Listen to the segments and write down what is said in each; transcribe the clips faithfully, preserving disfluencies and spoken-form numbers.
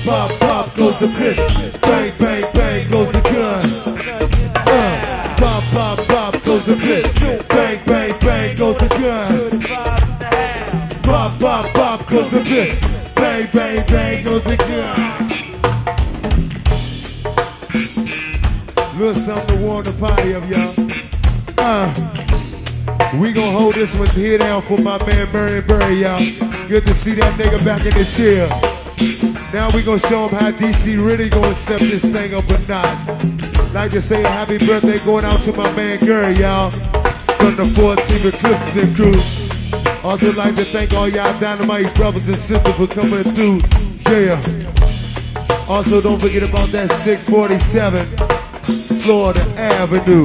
pop, pop goes the pistol. Bang, bang, bang goes the gun. Uh, pop, pop, pop goes the pistol. Bang, bang, bang goes the gun. Pop, pop, pop goes the pistol. Bang, bang, bang goes the gun. Little something to warm the party up, y'all. Uh. We gon' hold this one here down for my man Murray Burry, y'all. Good to see that nigga back in the chair. Now we gon' show him how D C really gon' step this thing up a notch. Like to say a happy birthday going out to my man Gary, y'all. From the fourteenth Clifton crew. Also like to thank all y'all Dynamite brothers and sisters for coming through. Yeah. Also don't forget about that six forty-seven Florida Avenue.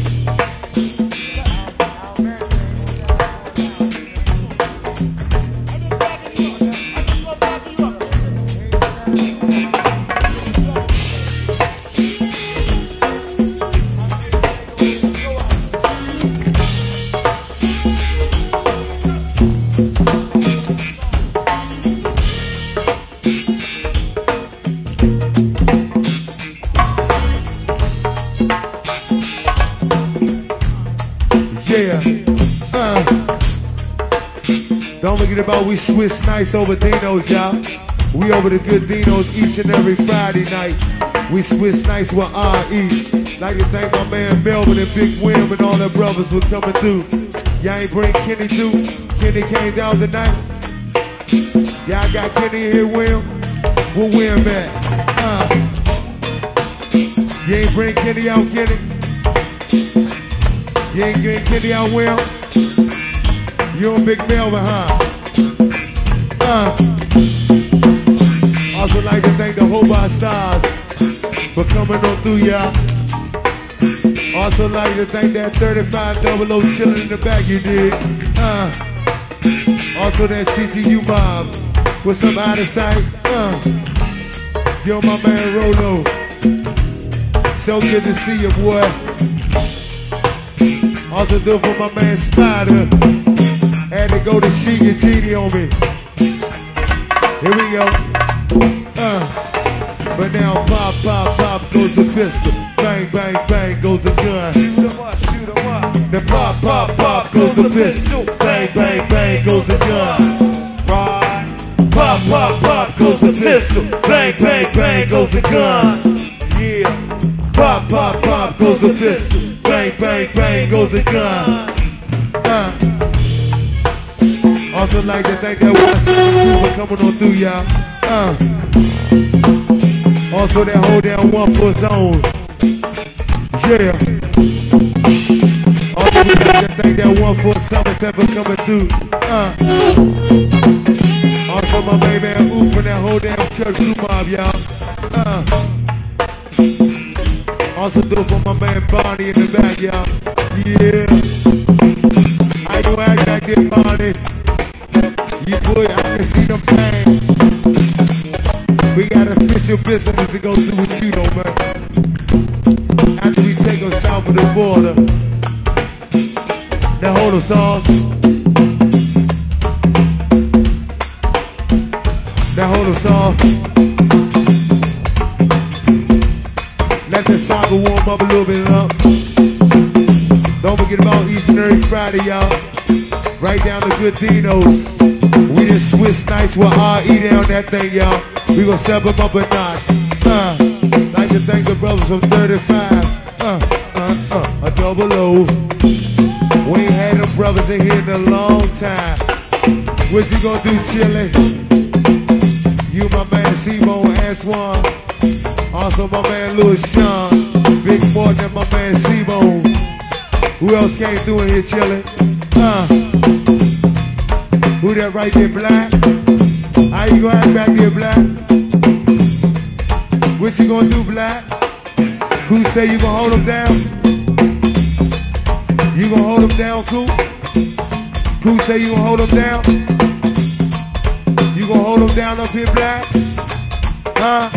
About we Swiss nice over Dino's, y'all. We over the good Dino's each and every Friday night. We Swiss nice with R E. Like to thank my man Melvin and Big Wim and all their brothers for coming through. Y'all ain't bring Kenny through. Kenny came down tonight. Y'all got Kenny here, Wim. Where Wim at? Uh. You ain't bring Kenny out, Kenny? You ain't bring Kenny out, Wim? You and Big Melvin, huh? Uh, also like to thank the Hobart Stars for coming on through, y'all. Also like to thank that thirty-five double O chillin' in the back you did. Uh, also that C T U mob with some out of sight. Uh, yo, my man Rolo. So good to see you, boy. Also do it for my man Spider. Had to go to see your genie on me. Here we go. Uh, but now pop, pop, pop goes the pistol. Bang, bang, bang goes the gun. Shoot 'em up, shoot 'em up. Then pop, pop, pop goes the pistol. Bang, bang, bang goes the gun. Right. Pop, pop, pop goes the pistol. Bang, bang, bang goes the gun. Yeah. Pop, pop, pop goes the pistol. Bang, bang, bang goes the gun. Uh. Also like to thank that one for coming on through, y'all. Uh. Also that whole down one foot zone. Yeah. Also like to thank that one foot Somerset for coming through. Uh. Also my baby man Ooh from that whole damn church crew mob, y'all. Uh. Also do it for my man Bonnie in the back, y'all. Yeah. I don't act like this, Bonnie. You boy, I can see them things. We got official business to go through with you, though, man. After we take them south of the border. Now hold us off. Now hold us off. Let the soccer warm up a little bit up. Don't forget about each and every Friday, y'all. Right down to Good Dino's. We just Swiss nice with R E down that thing, y'all. We gon' step them up a notch. Uh, like to thank the brothers from thirty-five. Uh, uh, uh, a double O. We ain't had them brothers in here in a long time. What you gonna do, Chili? You, my man C-Bone, Antoine. Also my man Louis Sean. Big Morton and my man C-Bone. Who else came through in here, Chili? Uh. Who that right there, Black? How you gonna act back there, Black? What you gonna do, Black? Who say you gonna hold him down? You gonna hold him down, Cool? Who say you gonna hold him down? You gonna hold him down up here, Black? Huh?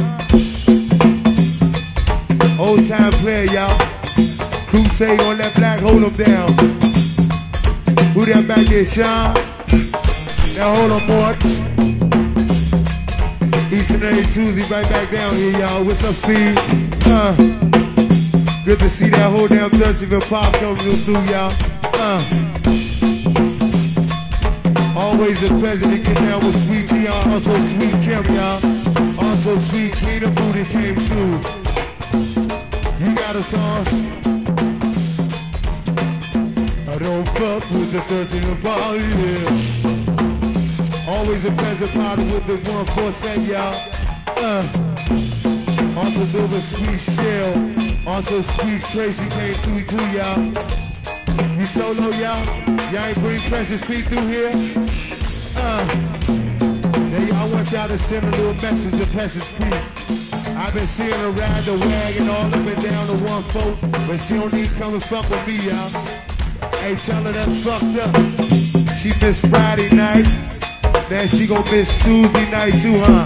Old time player, y'all. Who say you gonna let Black hold him down? Who that back there, Sean? Now hold on, boy. Each and Eastern every Tuesday, right back down here, y'all. What's up, Steve? Uh, good to see that whole damn thirteenth and pop coming through, y'all. Uh, always a pleasure to get down with Sweet Dion, also Sweet Kim, y'all. Also Sweet Tina Booty came through. You got a song? I don't fuck with the thirteenth and pop, yeah. Always a pleasure party with the one four set, y'all. Uh, also do with Sweet Shell. Also Sweet Tracy came through too, y'all. You solo, y'all? Y'all ain't bring Precious P through here? Uh, now y'all want y'all to send a little message to Precious P. I've been seeing her ride the wagon all up and down the one four, but she don't need to come and fuck with me, y'all. Hey, tell her that's fucked up. She missed Friday night. Then she gon' miss Tuesday night too, huh?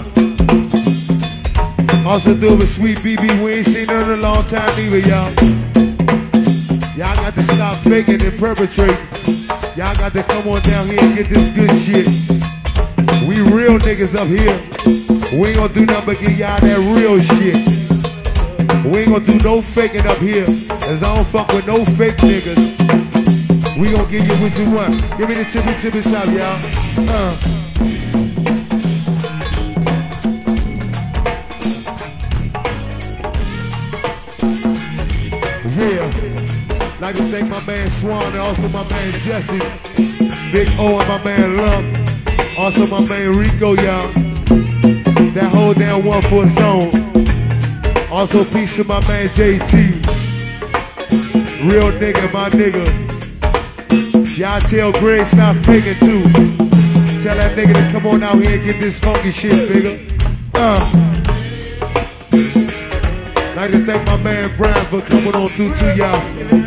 Also do with Sweet B B, we ain't seen her in a long time either, y'all. Y'all got to stop faking and perpetrating. Y'all got to come on down here and get this good shit. We real niggas up here. We ain't gonna do nothing but give y'all that real shit. We ain't gonna do no faking up here, cause I don't fuck with no fake niggas. We gon' give you what you want. Give me the tippy tippy top, y'all. Uh. Yeah, like to thank my man Swan and also my man Jesse, Big O and my man Lump, also my man Rico, y'all. That whole damn one foot zone. Also peace to my man J T, real nigga, my nigga. Y'all tell Greg stop faking too. Tell that nigga to come on out here and get this funky shit, nigga. Uh. Like to thank my man Brian for coming on through to y'all.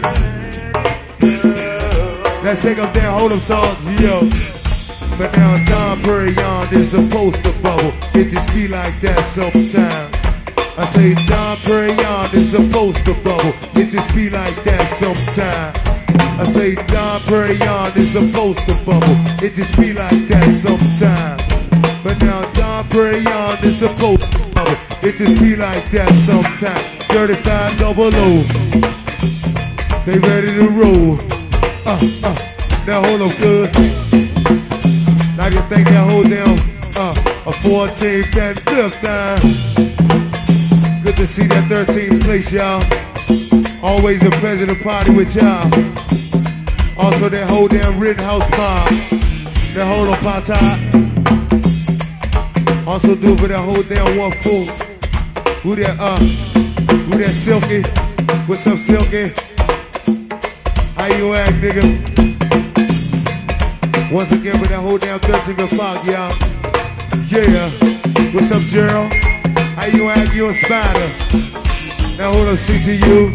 Let's take up that hold up songs, yo. But now Don Perignon is supposed to bubble. It just be like that sometimes. I say Don Perignon is supposed to bubble. It just be like that sometimes. I say Don Perignon is supposed to bubble. It just be like that sometimes. But now Don Perignon is supposed to bubble. It just be like that sometimes. thirty-five double O. They ready to roll. Uh, uh. Now hold up good. Like to think that whole damn uh, a fourteen that fifth time. Good to see that thirteenth place, y'all. Always a pleasure to party with y'all. Also that whole damn Rittenhouse mob. That whole apartheid. Also do for that whole damn one four. Who that uh who that Silky? What's up, Silky? How you act, nigga? Once again for that whole damn thirteen o'clock, y'all. Yeah. What's up, Gerald? How you act? You a spider. Now hold up, C T U.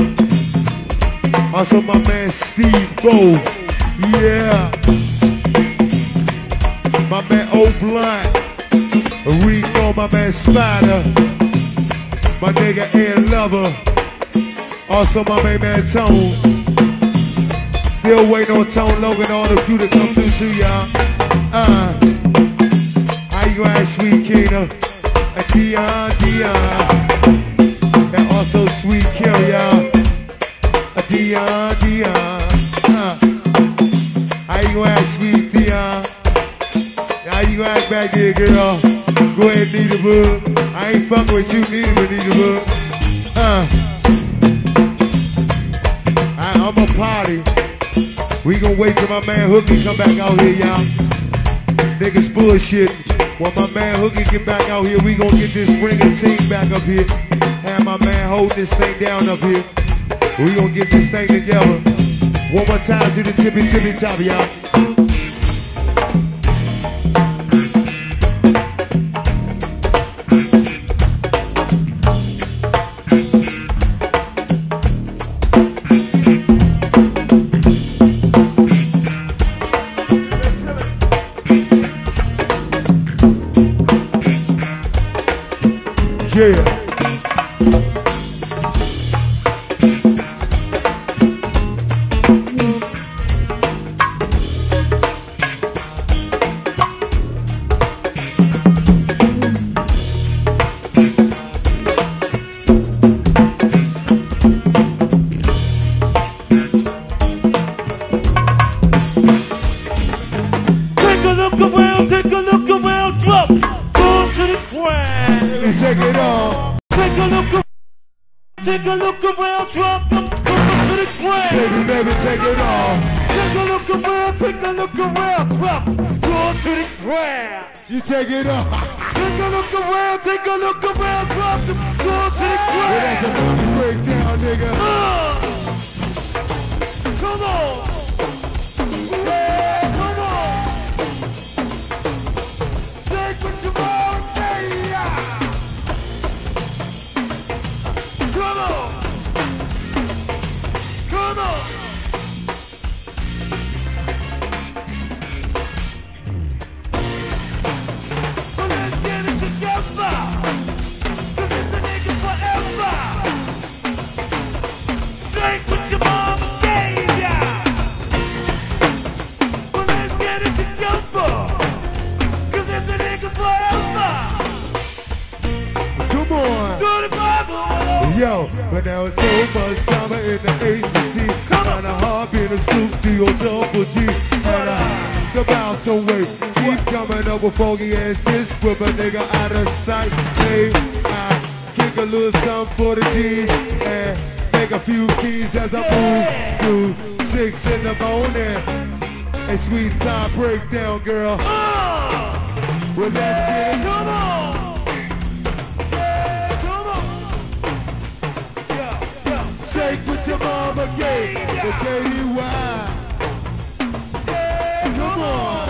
Also my man Steve Bo. Yeah. My man O Blunt. Rico, my man Spider. My nigga Ed Lover. Also my main man Tone. Still waiting on Tone Logan, all the crew to come through too, y'all. Uh, how you at, Sweet Kena? Uh, Dion, Dion. And also Sweet Kill, y'all. Uh, Dion, Dion. Uh, how you at, Sweet Dion? How you act back there, girl? Go ahead, Nita Bug. I ain't fucking with you, Nita, but Nita Bug. Uh, I, I'm a party. We gon' wait till my man Hooky come back out here, y'all. Niggas bullshit. When my man Hooky get back out here, we gon' get this ringing team back up here. Have my man hold this thing down up here. We gon' get this thing together. One more time to the tippy tippy top, y'all. Yeah. baby, take it on. Take a look around, take a look around, drop them to the ground. Baby, baby, take it on. Take a look around, take a look around, drop them to the ground. You take it on. Take a look around, take a look around, drop them to the ground. Well, that's a fucking breakdown, nigga. Uh, come on. Yeah, come on. Take what you want, yeah. Come on. Come on. Well, let's get it together. Cause it's a nigga forever. Take what your mama gave ya. Well, let's get it together. Cause it's a nigga forever. Come on. Do the Bible. Yo, but now it's so much drama in the H D T. Kinda hard being a scoop, D O double G. And I come out some way. Keep coming up with foggy asses. Whip a nigga out of sight. Hey, I kick a little something for the G's. And take a few keys as I move through six in the morning. A sweet time breakdown, girl. Well, let's get it. Come on. Yeah, come on. Yeah, yeah. Shake what your mama gave. The K E Y. Yeah, Come on.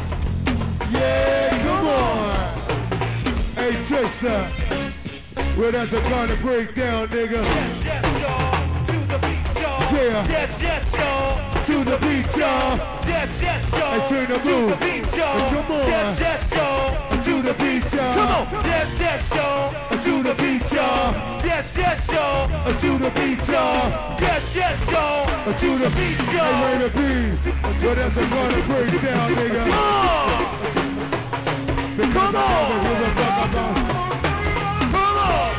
Yeah, come on. Hey, Trista. Well, that's a kind of breakdown, nigga. yes, yes, y'all. To the beat, y'all. Yeah. Yes, yes, y'all. To the beat, y'all. Yes, yes, y'all. Hey, turn the To move. the beat, y'all. Come on. Yes, yes, y'all. To the beat, y'all. Come on. Yes, yes, y'all. To the beat, y'all. Yes, yes, y'all. To the beat, y'all. Yes, yes, y'all. To the beat, y'all. Hey, way to be. Well, that's a kind of breakdown, nigga. Because I never give a fuck about. Come on.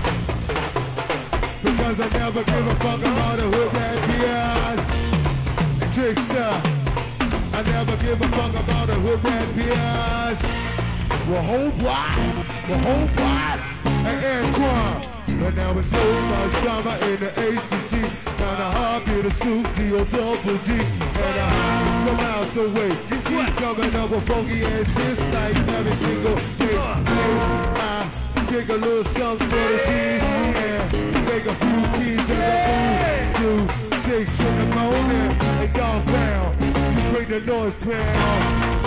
Because I never give a fuck about the hood that P Is. Trickster. I never give a fuck about the hood that P Is. Well, whole block. Well, whole block. Hey, Antoine. But now it's so much drama in the H D T. Kinda hard be the Snoop D O double G. And I come out so wait. Keep coming up with funky asses like every single day. I take a little something for the G's. And take a few keys and I move through six in the morning. Hey, dog pound. You bring the noise pound.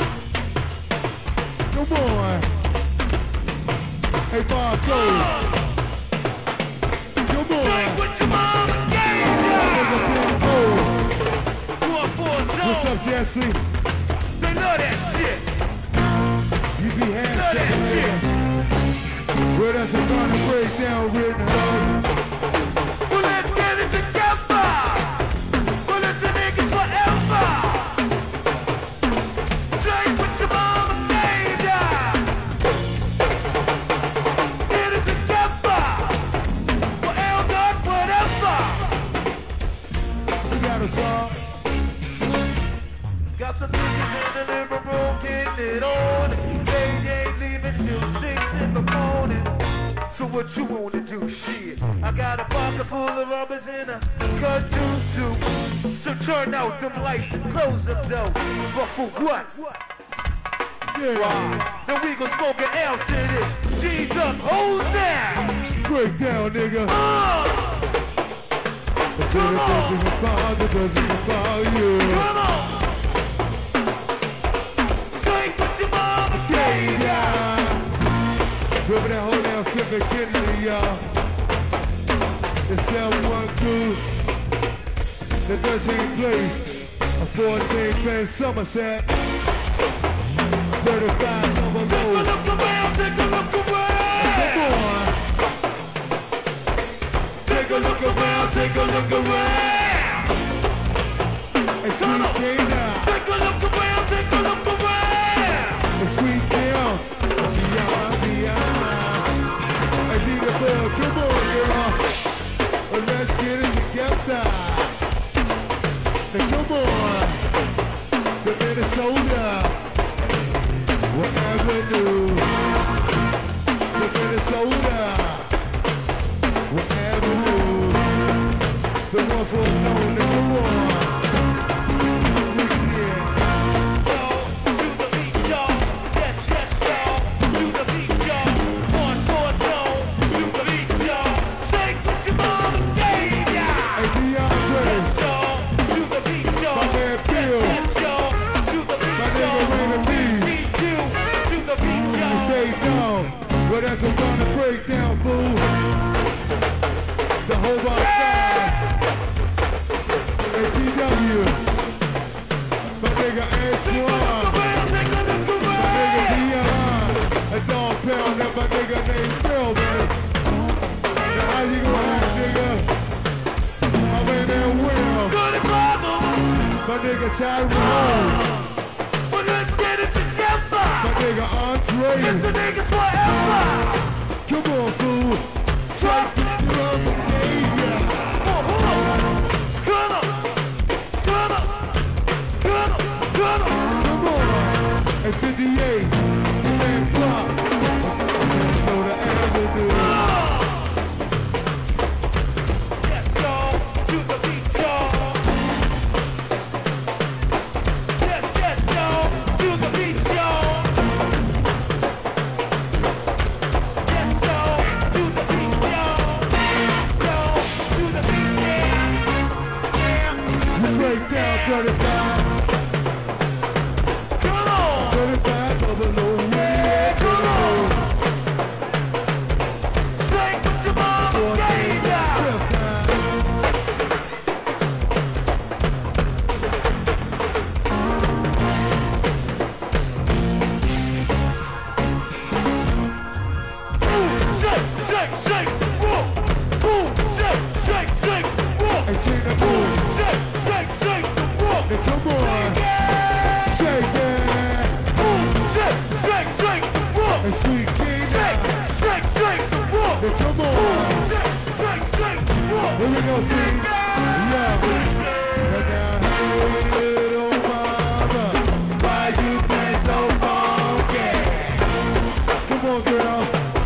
Come on. Hey, Marco. Take what your mama gave ya. One, four, What's up, Jesse? they love that shit. You be Love that handsome, shit. well, that's a kind of breakdown written on. Well, let's get it together. Well, it's a nigga forever. Take what your mama gave ya. Get it together. Well, not whatever. You got a song? Got some niggas in the living room getting it on. They ain't leaving till six in the morning. So what you wanna do, shit? I got a pocket full of rubbers and a cut through too. So turn out them lights and close them door. But for what? Yeah. Then we gon' smoke an ounce in it. G's up, hoes down. Breakdown, nigga. Uh, I said it doesn't define, it doesn't define you. come on. Take what your mama gave ya. Remember that whole damn flipping Kennedy, y'all. The seven one crew. The thirteenth place. A fourteen place Somerset. thirty-five number Take a low. look around, take a look around. Come on. Take a look around, take a look around. Hey, sweet King now. Take a look around, take a look around. Hey, sweet King. Beyond, beyond. Hey, need a bell. Come on, girl. Well, let's get it together. Now, come on. The Minnesota. What avenue? The Minnesota. soda. Whatever you, the one for alone, come on. Well, that's what I'm trying to break down, fool. The whole bar side. A T W. My nigga Antoine. My nigga D L I. A dog pound and my nigga named Phil, man. Now how you gonna act, nigga? I'm in there with my nigga Tyrone. My nigga Andre. It's the niggas forever. Come on, fool. Strike the drum behavior. Come on. Come on. Come on. Come on. Come on. Come on. At fifty-eight, man, block. So the avenue. Yes, y'all. To the beat, y'all. Yes, yes, y'all. To the beat, y'all. thirty-five. Come on. thirty-five double O. Yeah, come on. Shake what your mama gave ya. Shake, shake, shake, whoa. Ooh, shake, shake, shake, whoa. Hey, Tina, boom. Shake, shake, shake. Hey, come on. Shake it. Ooh, shake, shake, shake the wall. Hey, sweet king. Shake, shake, shake the wall. Hey, come on. Ooh, shake, shake, shake the wall. Here we go, Steve. Yeah. But now, hey, little mama, why you been so funky? Come on, girl.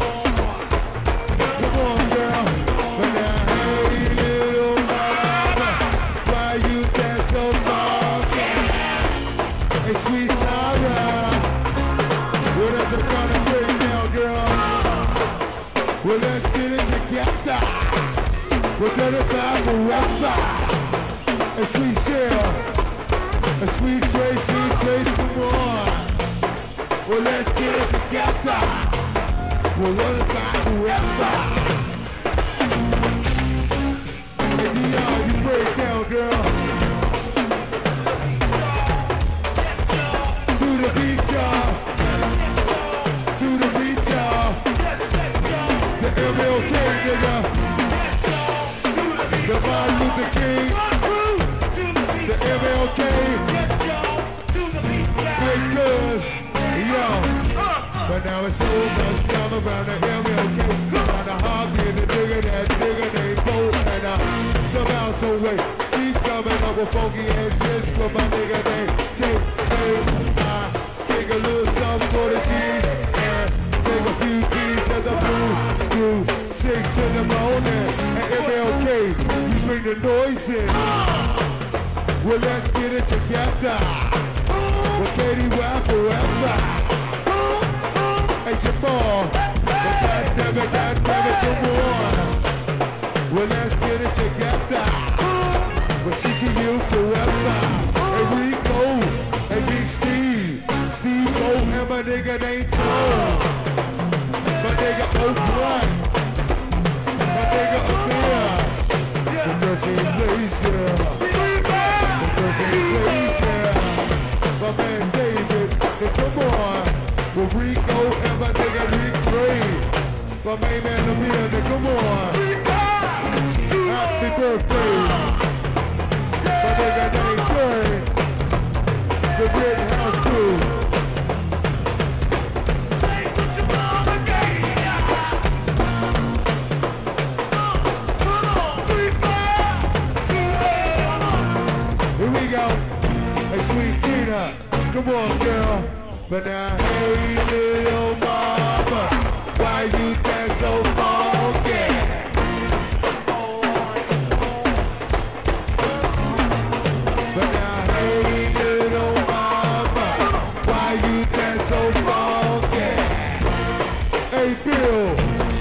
Come on, girl. But now, hey, little mama, why you been so funky? Hey, sweet Tara. Well, that's a kind of break now, girl. Well, let's get it together. We're gonna buy forever. A sweet Sarah. A sweet Tracy. Tracy, come on. Well, let's get it together. We're gonna buy forever. And Dion, you break down, girl. To the beat, y'all. To the beat, y'all. The M L K, nigga. The Martin Luther King. The M L K. Big cuz. Yo. But now it's so much time around the M L K. Around the hobby and the nigga that nigga named Bo. And uh, somehow, some way, keep coming up with funky and twist for my nigga named Take. I take a little something for the cheese and take a few keys as I move through six in the morning. And M L K, you bring the noise in. Well, let's get it together. Well, Katie, why forever? Hey, Jamal, but goddamn it, goddamn it, come on. Well, let's get it together. Well, she to you forever. Hey, Rico, hey, Big Steve, Steve O, and my nigga named Tom. My nigga O1, my nigga Amir. Because he plays there. Because he plays there. My man David, hey, come on. Well, Rico and my nigga Rick Trey. My main man Amir, hey, come on. Happy birthday. My nigga named Trey. The Red House Crew. Here we go. Hey, sweet Tina. Come on, girl. But now, hey, little mama, why you dance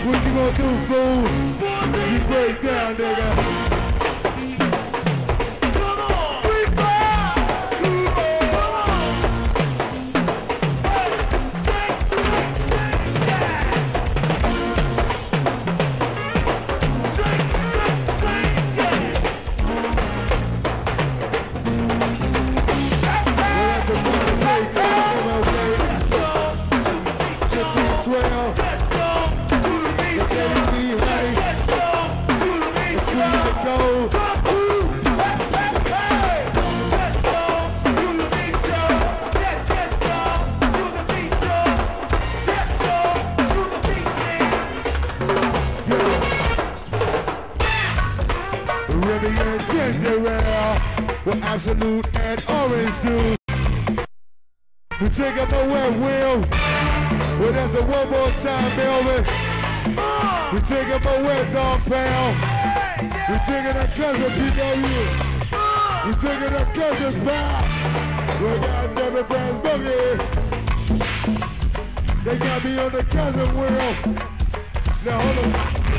What you gonna do, fool? You break down, nigga. Absolute and orange juice. We take up a wet wheel. Well, that's a one more time, Melvin. We take up a wet dog pound. We taking a cousin P W. We taking a cousin pal. We got Devin Brown's boogie. They got me on the cousin wheel. Now hold on.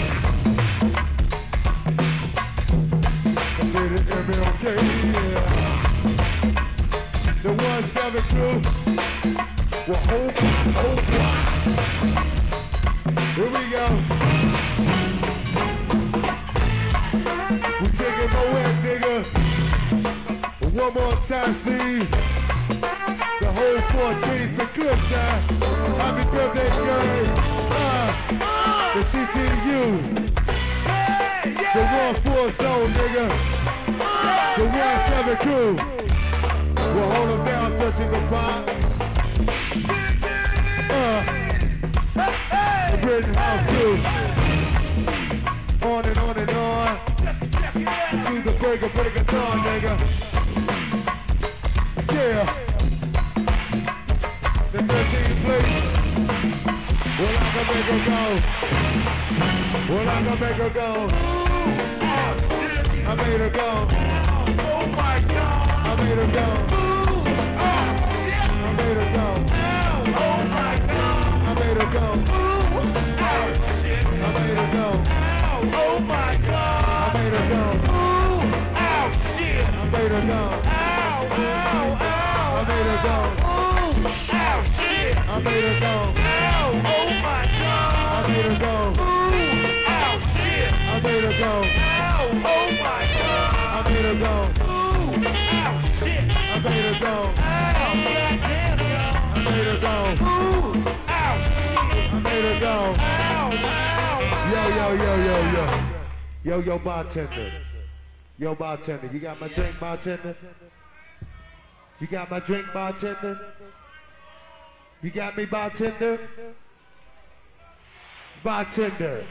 M L K, yeah. The one seven crew. Well, hold on, hold on. Here we go. We taking my wet, nigga. One more time, Steve. The whole fourteenth, the good time. Happy birthday, girl. Uh, the C T U. The one four zone, nigga. The one seven crew. We'll hold them down, thirteen to five. Uh, the Britain House crew. On and on and on. To the break of break of dawn, nigga. Yeah. The thirteenth place. Well, I'm gonna make her go. Well, I'm gonna make her go. I made her go. Oh my God. I made her go. Oh, shit. I made her go. Oh my God. I made her go. Oh shit. I made her go. Oh my God. I made her go. Oh shit. I made her go. Ow, ow, ow. I made her go. Oh shit. I made her go. Oh my God. I made her go. Oh shit. I made her go. Oh my God! I made her go. Ooh, ow, shit! I made her go. Ow, yeah, damn, yo. I made her go. Ooh, ow, shit! I made her go. Ow, ow, yo, yo, yo, yo, yo. Yo, yo, bartender. Yo, bartender. You got my drink, bartender? You got my drink, bartender? You got me, bartender? Bartender.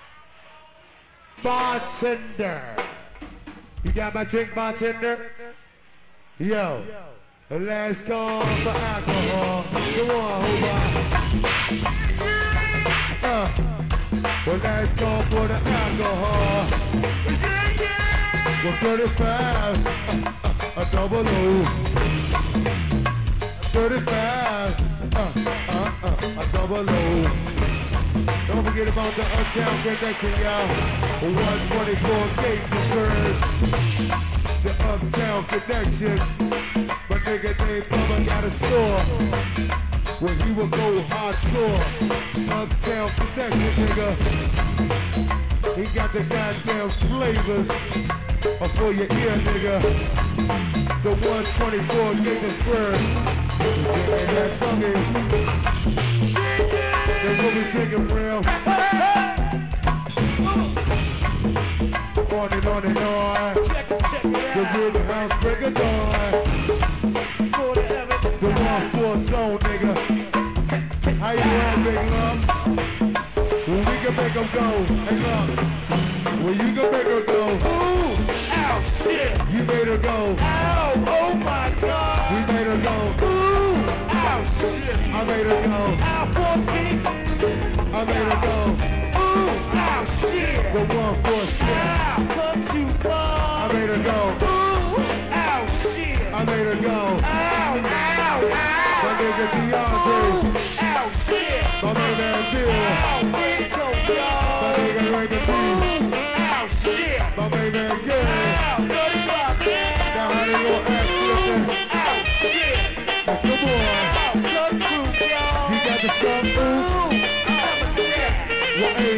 Bartender. You got my drink, bartender? Yo. Last call for alcohol. Come on, hold on. Uh. Well, last call for the alcohol. Well, thirty-five. A double O. thirty-five. Uh, uh, uh, a double O. Don't forget about the Uptown Connection, y'all. one twenty-four Gate Bird. The Uptown Connection. My nigga named Bubba got a store where he will go hardcore. Uptown Connection, nigga. He got the goddamn flavors for your ear, nigga. The one twenty-four Gate Bird. That funky. That's what we taking real. On and on and on. The rhythm house break of dawn. The one four zone, nigga. How you doing, big love? Well, we can make them go. Hey, look. Well, you can make her go. Ooh, ow, shit. You made her go. Ow, oh my God. We made her go. Ooh, ow, shit. I made her go. Ow, fourteen. I made her go. Ooh, ow, shit. The one four six. Ow, come too far. I made her go. Ooh, ow, shit. I made her go. Ow, ow, ow. My nigga DeAndre. Ow, shit. My man Bill. Ow, Rico, yo.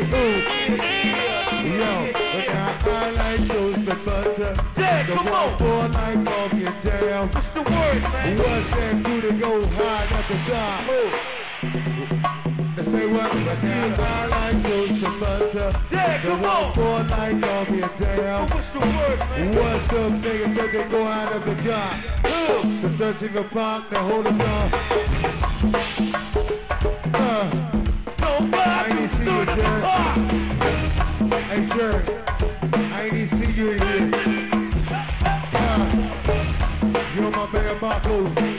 Yo, but now I like toast and butter. Yeah, The come one on. for like off your damn. What's the word, man? What's that food to go high at the top? They say what? But now I like toast and butter. Yeah, The come one on. for like off your damn. What's the word, man? What's the nigga that can go out of the gut? The thirteen o'clock that hold us on. Uh, I ain't see you, Jerry. Hey, Jerry. I ain't see you in here. Uh, you're my man, Marco.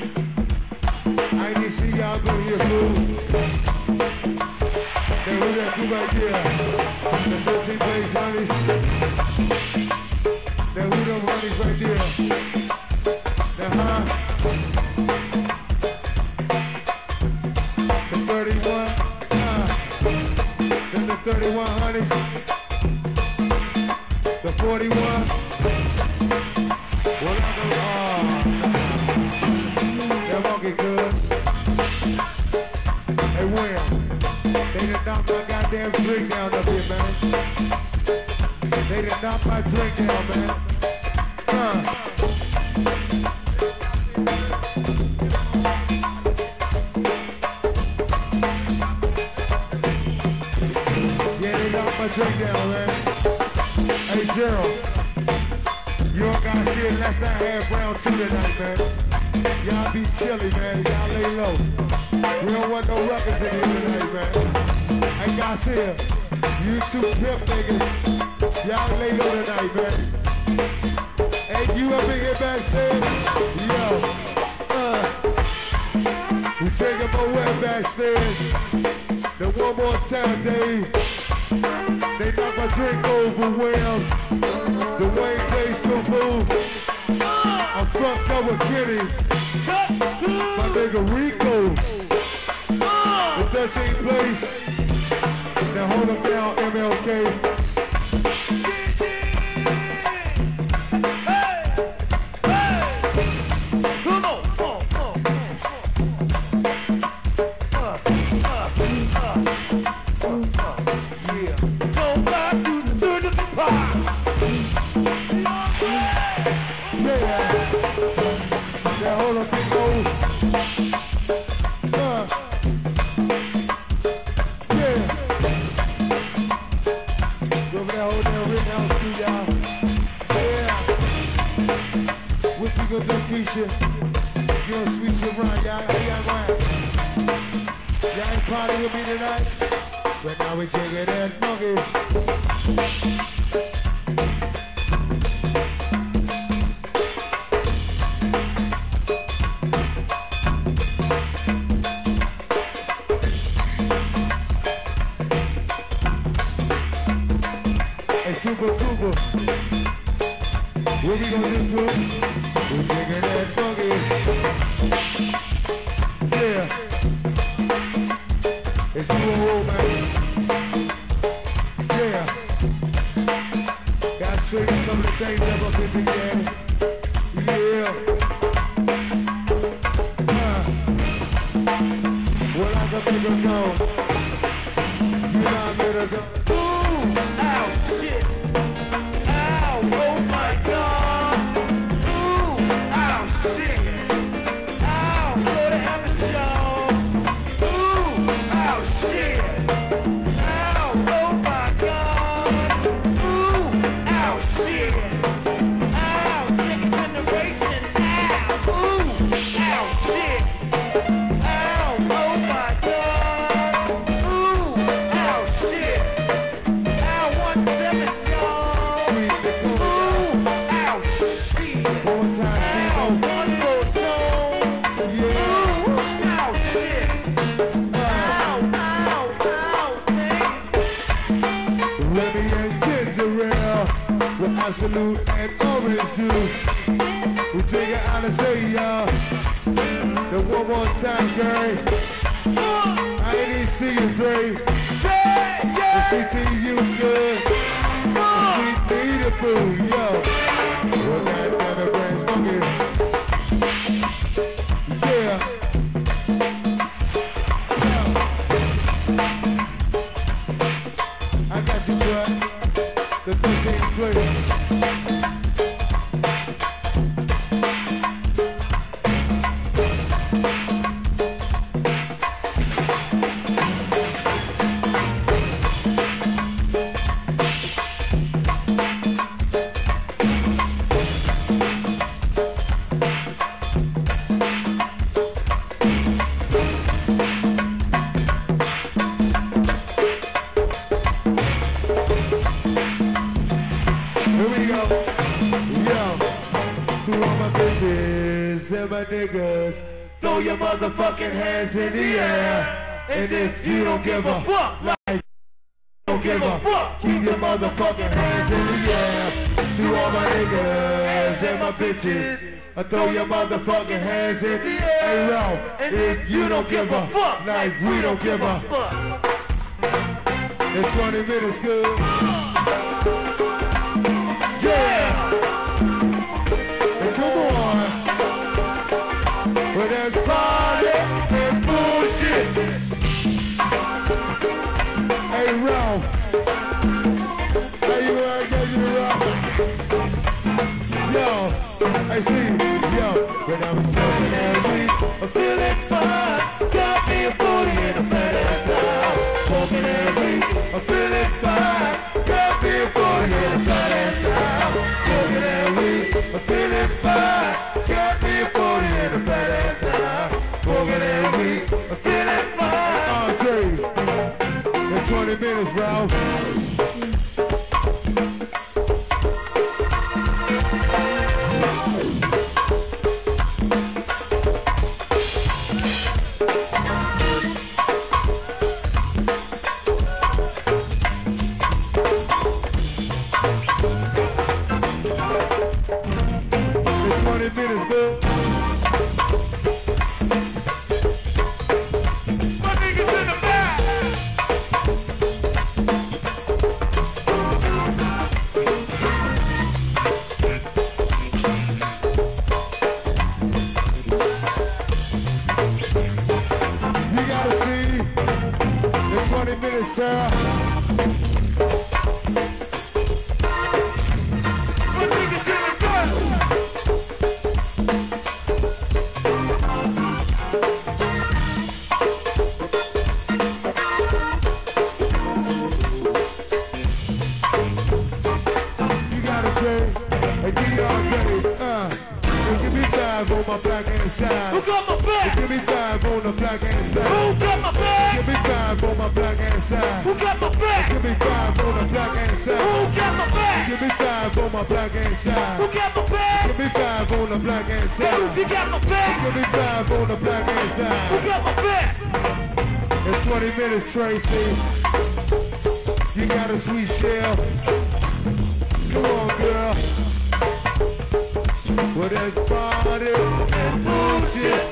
I ain't see y'all go here, fool. Then who that do right there? The thirteen place honeys. Then who them honeys right there? Then huh? The thirty-one. Uh, then the thirty-one honeys. The forty-one. Well, I go, oh, that monkey good. Hey, Will, they done knocked my goddamn drink down up here, man. They done knocked my drink down, man. Uh. Yeah, they knocked my drink down, man. Hey, Gerald, you don't got shit less than half round two tonight, man. Y'all be chilly, man. Y'all lay low. We don't want no ruckus in here tonight, man. Hey, Garcia, you two pimp niggas, y'all lay low tonight, man. Hey, you up in here backstage? Yo, uh, we take them away backstage. Then one more time, Dave. They knock my drink overwhelmed. The Wayne place don't move. I'm fucked up with Kenny. My nigga Rico. The thirteenth place. Now hold him down, M L K. Come on, come on, come on. Uh, uh, uh, uh, uh, yeah. Go back to the third of the pie. Yeah. Now hold him, big old. Uh. Yeah. Go over that whole damn Rittenhouse too, y'all. Yeah. What you gonna do, Keisha? You gonna sweet shit run, y'all? How y'all run? Y'all ain't party with me tonight? But now we taking that funky. Hey, super, super. What we gonna do, bro? We taking that funky. Yeah. It's you and roll, man. Yeah. Gotta show you some of the things that up in the game. Yeah. Uh. Well, I can make her go. You know I'm gonna go. Ooh, ow, shit. Ow, oh my God. Ooh, ow, shit. Ow, Lord have it, y'all. Ooh, ow, shit. Ow, oh my God. Ooh, ow, shit. Ow, second generation. Ow, ooh, ow, shit. Ow, oh my God. Ooh, ow, shit. Ow, one seven, y'all. Sweet, they call me. Ooh, ow, shit. One time, Ow, Steve-O. one more tone. Yeah. Ooh, ow, shit. Ow, ow, ow, dang. Remy and ginger ale with absolute and orange juice. We take it out and say, y'all. Then one more time, Gary. I ain't even see you, Dre. The C T U good. The sweet needed food, yo. Well, that kind of brand funky. Yeah. niggas, throw your motherfucking hands in the air. And if you don't give a fuck, like don't give a fuck, keep your motherfucking hands in the air. To all my niggas and my bitches, I throw your motherfucking hands in the air. Hey Ralph, if you don't give a fuck, like we don't give a fuck. In twenty minutes, good. Yeah. And come on. But there's party and bullshit. Hey Ralph, how you are, get you Ralph? Yo, I see, yo. When I was smoking that weed, I'm feeling fine. Got me a forty and a fat ass now. Smoking that weed, I'm feeling fine. Got me a forty and a fat ass now. Smoking that weed, I'm feeling fine. Got me a forty and a fat ass now. Smoking that weed, I'm feeling fine. Andre, in twenty minutes, Ralph. Tracy, you got a sweet shell. Come on, girl. Well, there's party and bullshit.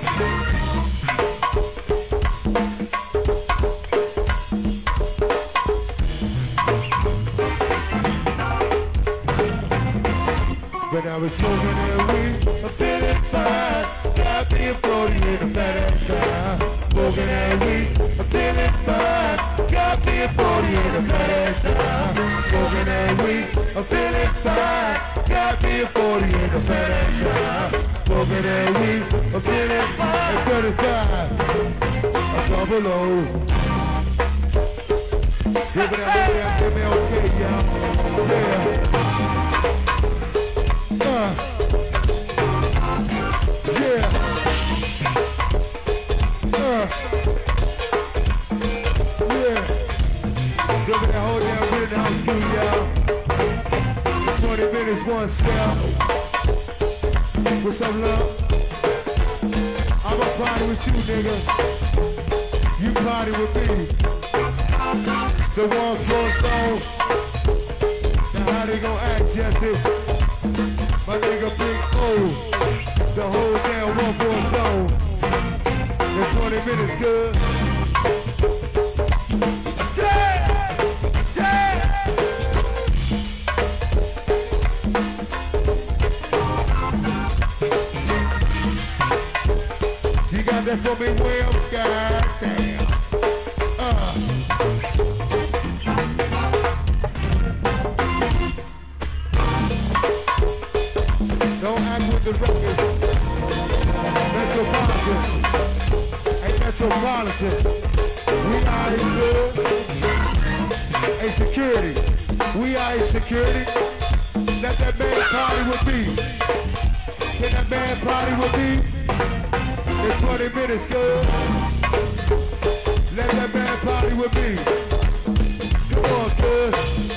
When I was smoking that weed, I'm feeling fine. Got me a forty in a fat ass car. Smoking that weed, I'm feeling fine. Got me a forty in a fat ass car. Smoking that weed, I'm feeling fine. Got me a forty in a fat ass car. Smoking that weed, I'm feeling fine. At thirty-five, I'm double low. Give it up, give it up, give me okay, y'all. Yeah. Uh. Yeah. Uh. Yeah. Look at that whole damn weird house crew, y'all. twenty minutes, one step. What's up, love? I'ma party with you, nigga. You party with me. The one floor song. Now how they gon' act, Jesse? My nigga Big O, the whole damn one floor zone. In twenty minutes, good. Yeah! Yeah! You got that for me, Will? Goddamn. Uh. Don't act with the records. Metropolitan. Hey, Metropolitan. We out here good. Hey, security. We out here security. Let that man party with me. Let that man party with me. In twenty minutes, good. Let that man party with me. Come on, good.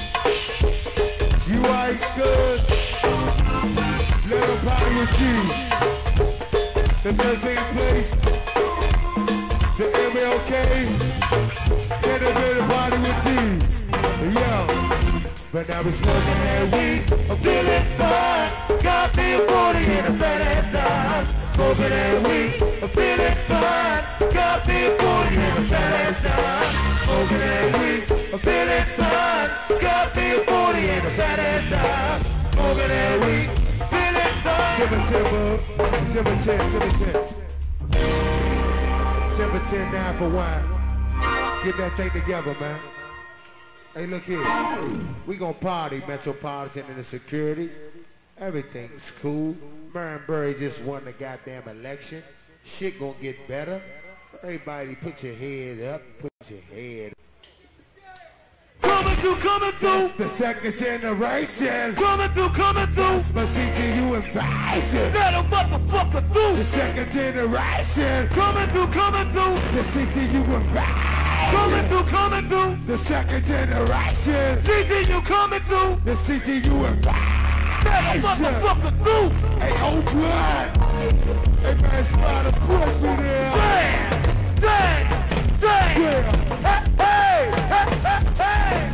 You out here good. Let him party with you. The the thirteenth place, the M L K, and a bit of party with T. Yo. But now we're smoking that weed, I'm feeling fine. Got me a forty and a fat ass time. Smoking that weed, I'm feeling fine. Got me a forty and a fat ass time. Smoking that weed, I'm feeling fine. Got me a forty and a fat ass time. Smoking that weed, feeling fine. Timber, timber, timber, timber, timber, timber. Timber ten nine for wine. Get that thing together, man. Hey, look here. We gonna party, Metropolitan and the security. Everything's cool. Marion just won the goddamn election. Shit gonna get better. Everybody put your head up. Put your head up. Coming through, coming through. That's the second generation. Coming through, coming through. That's my C T U advisor. That a motherfucker through. The second generation. Coming through, coming through. The C T U advisor. Coming through, coming through. The second generation. C T U coming through. The C T U advisor. That a motherfucker through. Hey, Oakland. Hey, man, spot a push me there. Damn, damn, damn. Yeah. Hey, hey, hey, hey, hey.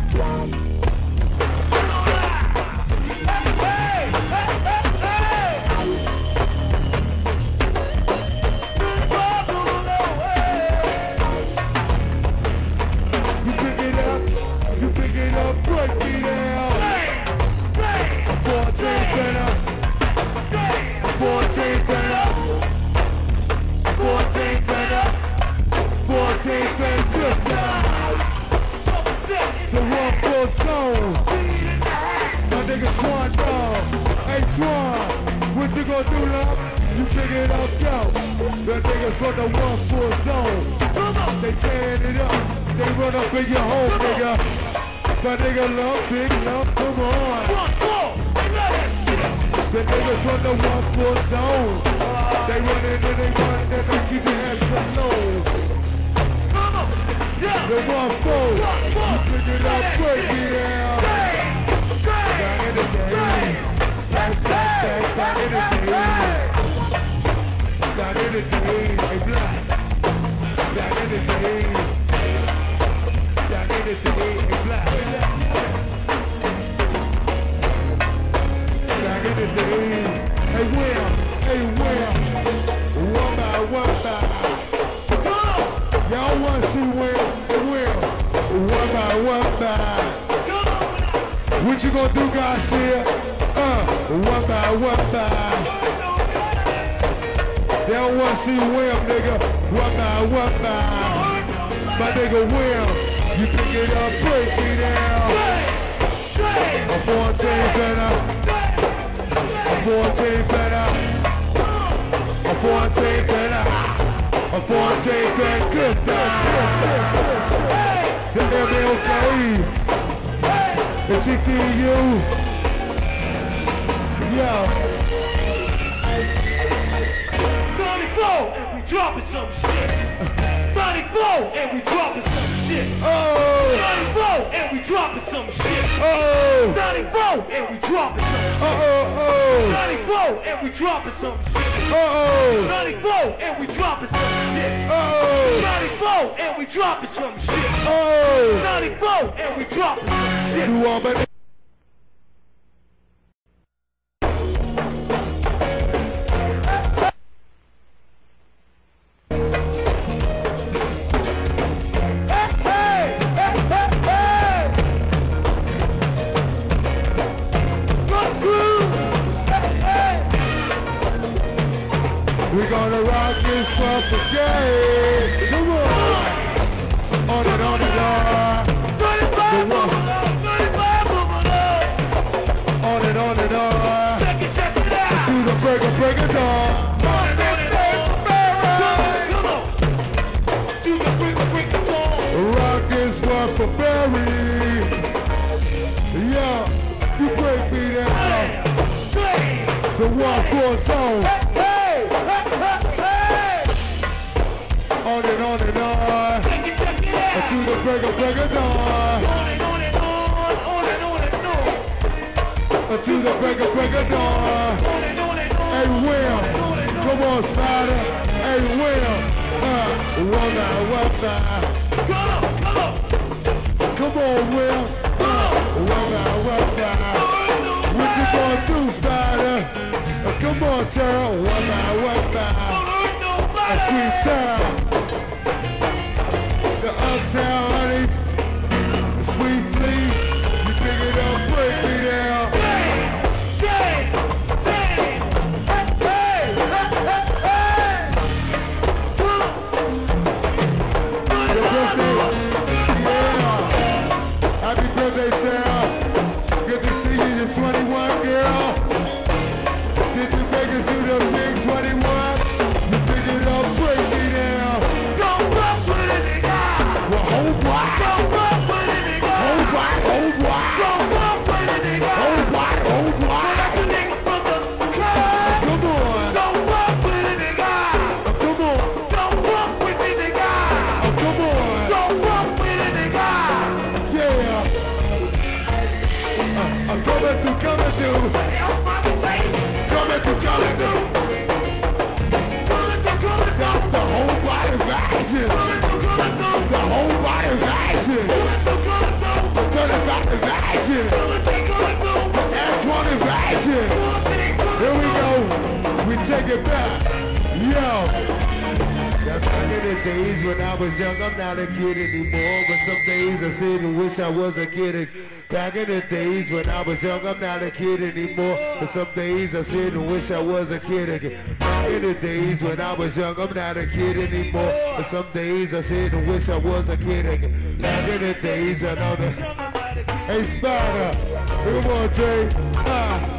What you gonna do, love? You pick it up, yo. The niggas from the one four zone. They tearing it up. They run up in your home, nigga. My nigga love, big love, come on. The niggas from the one four zone. They run in and they run and they keep your hands low. The one four. You pick it up, break it down. Back in the day. Back, back, back, back in the day. Back in the day, hey black. Back in the day. Back in the day, hey black. Back in the day. Hey Will, hey Will. One by one by. Y'all want to see Will? Hey Will. One by one by. What you gonna do, Garcia? Uh, one by one by. They don't want to see Will, nigga. One by one by. My nigga Will, you pick it up, break me down. A fourteen better. A fourteen better. A fourteen better. A fourteen better. Good time. The M L K. The C T U. Yo. ninety-four and we dropping some shit. ninety-four and we dropping some shit. Oh. ninety-four and we dropping some shit. Oh. ninety-four and we dropping some shit. Uh oh oh. ninety-four and we dropping some shit. Uh oh. ninety-four and we dropping some shit. Oh. ninety-four and we dropping some shit. Oh. ninety-four and we dropping some shit. To all my we're gonna rock this motherfucker. Come on. On and on and on. thirty-five on and on and on. Check it, check it out. To the break of break of dawn. On and on and on. Come on. To the break of break of dawn. Rock this motherfucker. Yeah, you break me down. The one four zone. On and on and on. Check it, check it out. To the break of break of dawn. On and on and on, on and on and on. To the break of break of dawn. On and on and on. Hey Will, come on on, Spider. Hey, Will. Uh, one by, one by. Come on, come on. Come on, Will. Uh, one by, one by. What you gonna do, Spider? Uh, come on, Tara. One by, one by. A sweet town. The uptown honeys. The sweet flea. You pick it up, break me down. Happy birthday, Tara. Good to see you, the twenty-one girl. Did you make it to the big twenty-one? You pick it up, break me down. Go rock with it, nigga. Well, hold wide. Go rock with it, nigga. Hold wide, hold wide. Go rock with it, nigga. Hold wide, hold wide. That's the nigga from the club. Come on. Go rock with it, nigga. Come on. Go rock with it, nigga. Come on. Go rock with it, nigga. Yeah. Uh, I'm coming through, coming through. Coming through, coming through. The whole body rising. The whole body rising. The body rising. The Air twenty rising. Here we go. We take it back. Yo. Back in the days when I was young, I'm not a kid anymore. But some days I sit and wish I was a kid. Back in the days when I was young, I'm not a kid anymore. But some days I sit and wish I was a kid again. Back in the days when I was young, I'm not a kid anymore. But some days I sit and wish I was a kid again. Back in the days I know that. Hey, Spider, come on, Jay. Ah.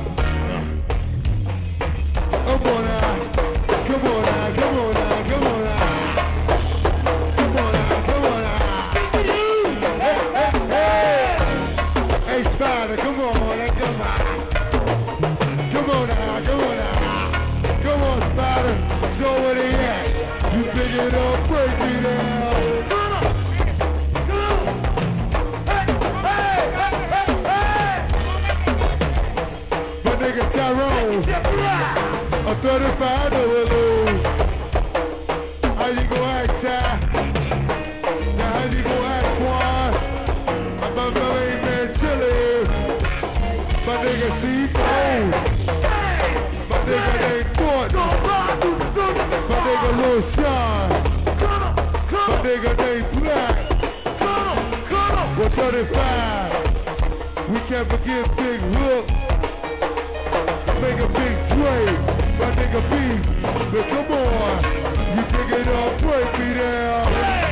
Come on now. Come on now. Come on now. Come on now. Come on now. Come on now. Hey, hey, hey. Hey, Spider, come on. Come on. Come on now. Come on now. Come on, Spider. Show where they at. You pick it up, break me down. My nigga Tyrone, a thirty-five dollar load. How you gon' act, Ty? Now how you gon' act, Twan? I'm my brother man Tilly. My nigga C-Four. My nigga named Fort. My nigga Lil Sean. My nigga named Black. We're thirty-five. We can't forget Big Hook. Make a big sway. My nigga B. But come on. You pick it up, break me down.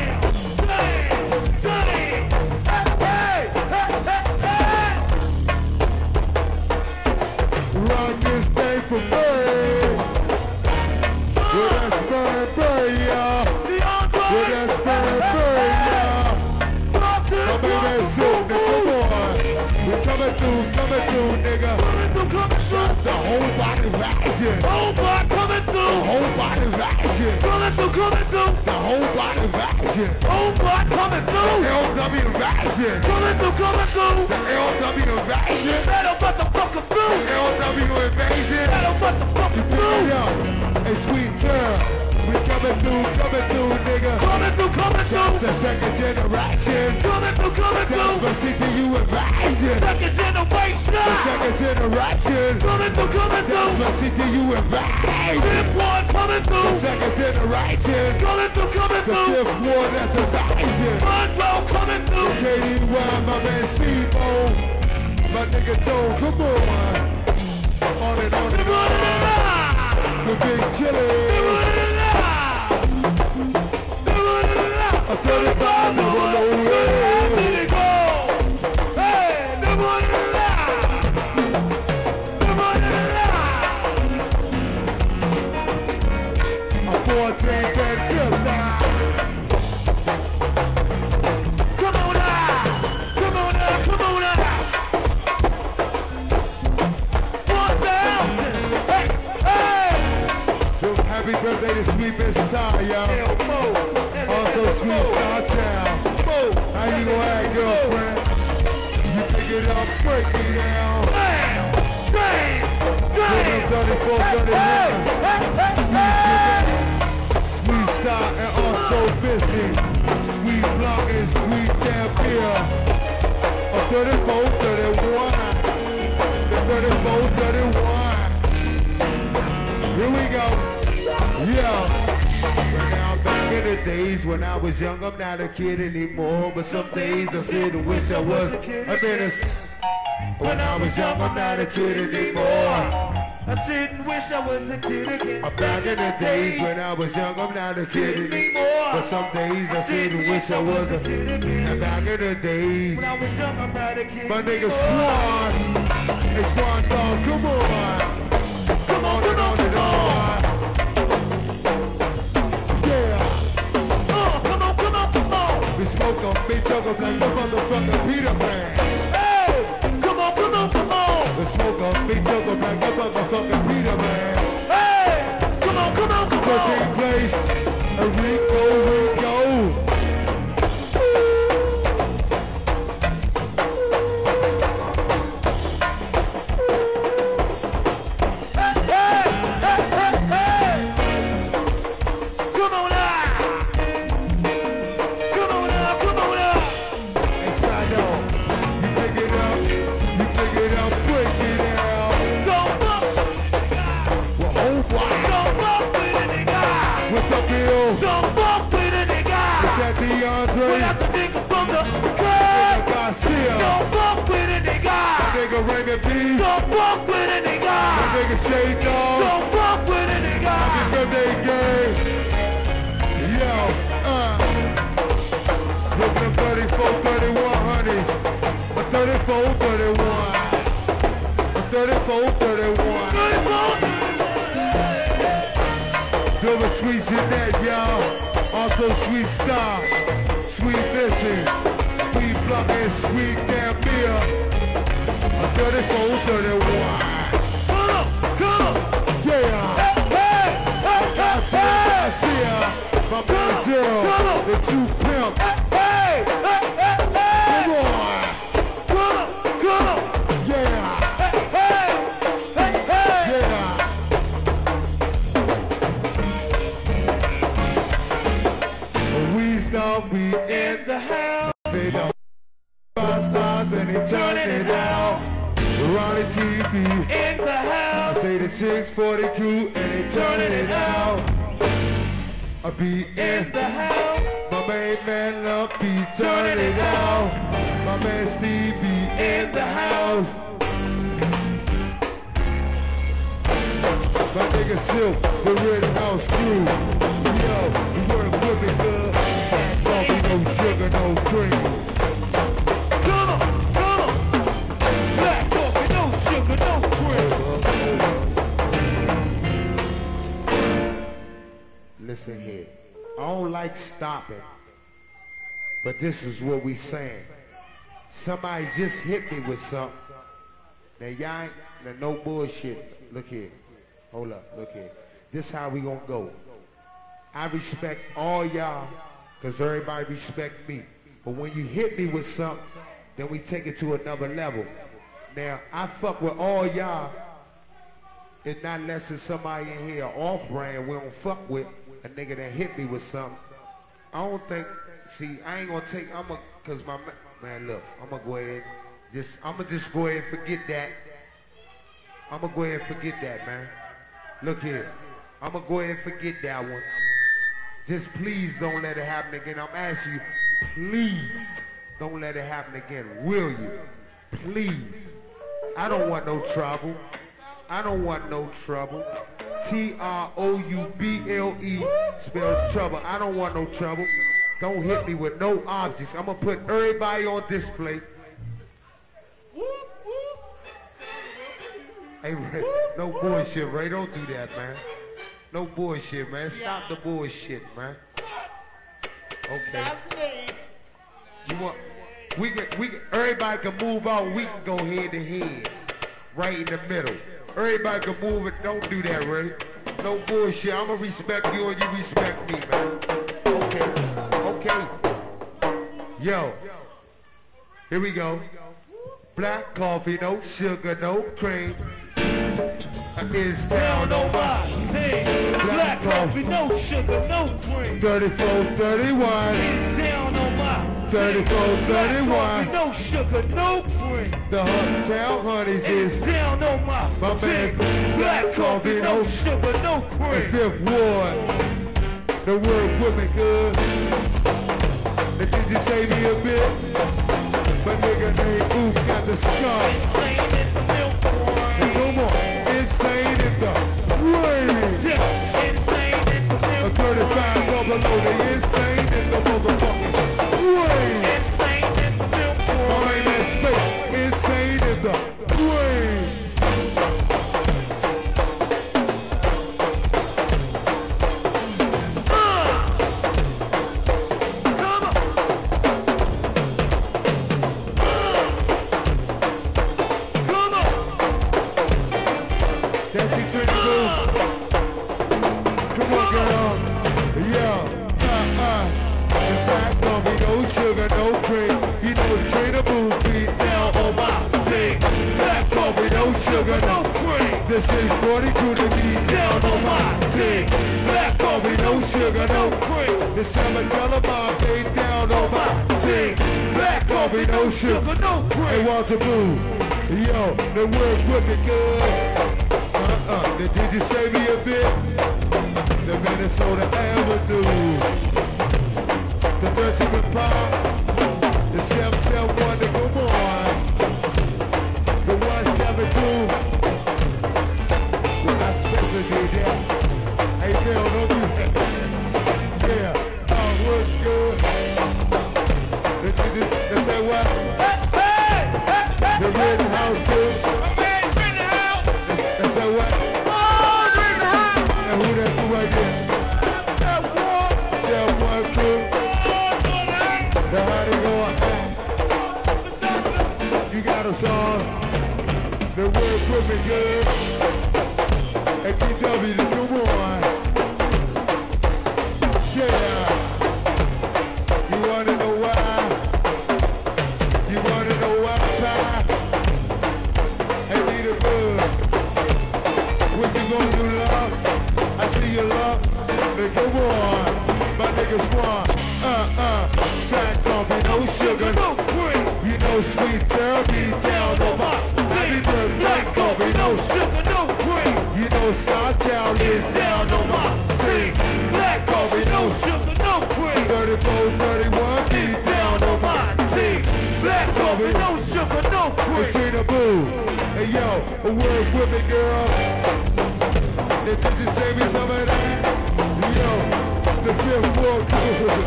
Rock this thing for me. With that spur bird, y'all. With that spur bird, y'all. My baby soup, come on. We coming through, coming through, nigga. The whole body rising. Whole body coming The through. whole body rising. Coming through, coming through. The whole body rising. Whole body coming through. L W rising. Coming through, coming through. The L W rising. Better motherfucker through. L W invasion. Better motherfucker through. Yo, hey, sweet turn. We coming through, coming through, nigga. Coming through, coming through. It's a second generation. Coming through, coming through. That's for city you advising. Second generation. The second generation. Coming through, coming That's through. for city you advising. Fifth one coming The through. second generation. Coming through, coming The through. fifth war that's advising. Monroe coming through. K D Y, my man Steve-O. My nigga Tone, come on. On and on and on. The big chili. A thirty-five double O. A fourteen and fifty. Come on now. Come on now. Come on now. One thousand. Hey, hey. Happy birthday to Sweet Miss Ty, y'all. Also Sweet Star Town. How you gonna act, girlfriend? You pick it up, break me down. Bam. Bam. Bam. thirty-four, thirty-one. Sweet listen, sweet block and sweet damn beer. A thirty-four, thirty-one. The thirty-four, thirty-one. Here we go. Yeah. But now back in the days when I was young, I'm not a kid anymore. But some days I sit and wish I was a kid. When I was young, I'm not a kid anymore. I sit and wish I was a kid again. Back in the days when I was young, I'm not a kid anymore. But some days I sit and wish I was a kid again. Back in the days when I was young, I'm not a kid. My nigga Swan, hey Swan dog, come on, come on, come on, come on. Yeah. Oh, come on, come on, come on. We smoke on, we talk up like the motherfucking Peter Pan. Hey, come on, come on, come on. We smoke on, we talk up like the motherfucking Peter Man. Hey, come on, come on, come on. Fourteen place, and we go, we go. Don't fuck with a nigga. My nigga Shay Dog. Don't fuck with a nigga. Happy birthday, gang. Yo, uh. Look at thirty-four, thirty-one honeys. A thirty-four, thirty-one. A thirty-four, thirty-one. Silver sweets in that, y'all. Also sweet star. Sweet missing. Sweet block and sweet damn beer. thirty-four, thirty-one. Come on, come on. Yeah. Hey, hey, hey, I see her, I see her. My man Zero, the two pimps. Hey, hey, hey, hey. Come on. Come on, come on. Yeah. Hey, hey, hey, hey. Yeah. We start, we in the house. They don't five stars and they turn it out. Ronnie T V In the house. I say the six forty crew and they turning it out. I be in the house. My main man Love be turning it out. My man Steve be in the house. My nigga Silk, the Red House crew. Yo, we work with it good. Coffee, no sugar, no cream. Come on, come on. Black coffee, no sugar, no cream. Listen here. I don't like stopping, but this is what we saying. Somebody just hit me with something. Now y'all ain't, now no bullshit. Look here. Hold up, look here. This how we gonna go. I respect all y'all, cause everybody respect me. But when you hit me with something, then we take it to another level. Now, I fuck with all y'all. It's not less than somebody in here off-brand we don't fuck with, a nigga that hit me with something. I don't think, see, I ain't gonna take, I'm gonna, cause my, man, look, I'm gonna go ahead, just, I'm gonna just go ahead and forget that. I'm gonna go ahead and forget that, man. Look here, I'm gonna go ahead and forget that one. Just please don't let it happen again. I'm asking you, please don't let it happen again. Will you? Please. I don't want no trouble. I don't want no trouble. T R O U B L E spells trouble. I don't want no trouble. Don't hit me with no objects. I'm gonna put everybody on display. Hey, Ray, no bullshit, Ray. Don't do that, man. No bullshit, man. Stop the bullshit, man. Okay. You want? We can. We can. Everybody can move out. We can go head to head, right in the middle. Everybody can move it. Don't do that, Ray. No bullshit. I'ma respect you and you respect me, man. Okay. Okay. Yo. Here we go. Black coffee, no sugar, no cream. It's down on my team. Black coffee, no sugar, no cream. thirty-four thirty-one. It's down on my thirty-four thirty-one. no sugar, no cream. The Uptown Honeys It's is down on my my man. Black coffee, no sugar, no The cream. Fifth Ward. The word women good. And did you say me a bit? My nigga named Oof got the skunk. Insane in the milk And no more. Insane in the rain. Yeah, insane in the A milk thirty-five double O. They insane in the motherfucking rain. Insane in the milk My name is Space. Insane in the rain. Come on, girl. Yeah. Uh, uh. The black coffee, no sugar, no cream. You know it's trainable, beat down on my team. Black coffee, no sugar, no cream. The six forty-two to beat down on my team. Black coffee, no sugar, no cream. The summer telephone, beat down on my team. Black coffee, no sugar, no cream. Hey, Walter Boo. Yo, the word wicked good. Uh-uh, did you save me a bit? The Minnesota Avenue, the thirty-seven pound, the seven seven one, the come on, the one seven two. Well, I special did that. Hey, Bill, don't do that. Yeah, all work good. The, the, the, the say what? Hey, hey, hey, The red house good. They say what? And who that crew right there? Sell one crew. The how they go out. You got us all. The word equipment good. And T W the new one. Yeah. You wanna know why? You wanna know why? And need a good. What you gonna do, love? I see you, love. Then go on, my nigga Swan. Uh, uh, black coffee, no sugar, no cream. You know sweet turkey down on my happy birthday. Black coffee, no sugar, no cream. You know Star Town is down on my team. Black coffee, no sugar, no cream. thirty-four thirty-one, be down on my team. Black coffee, no sugar, no cream. It's in a boo. Hey yo, a word with me, girl. Did you save me some of that? Yo, the Fifth Ward good.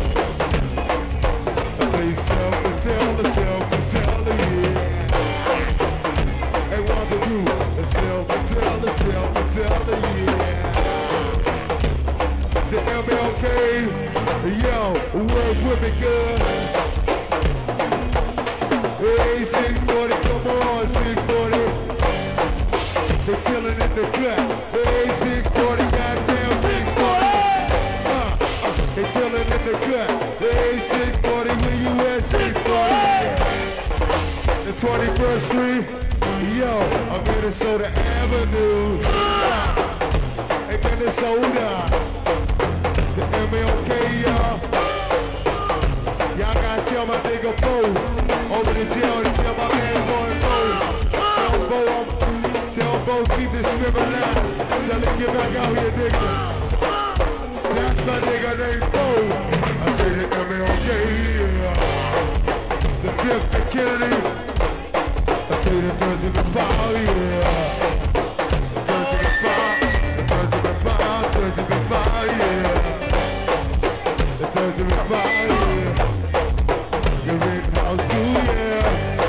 I say self and tell the self and tell the yeah. Hey, what to do? The self and tell the self and tell the yeah. The M L K, yo, work with me good. Hey, six forty, come on, six forty. They chillin' in the cut. Hey, six forty, goddamn six forty. Uh, uh, they chillin' in the cut. Hey, six forty, where you at? six forty. The twenty-first Street. Yo, I'm Minnesota Avenue. Uh, hey, Minnesota. The M L K, y'all. Y'all gotta tell my nigga Bo. Over the jail to tell my man boy Bo. Tell Bo I'm Tell Bo keep this swimming out. Tell him get back out here, nigga. That's my nigga named Bo. I say the M L K, yeah. The fifth and Kennedy. I say the birds in the fire, yeah. The birds in the fire, the birds in the fire, the birds in the fire, yeah. The birds in the fire, yeah. The red house cool, yeah.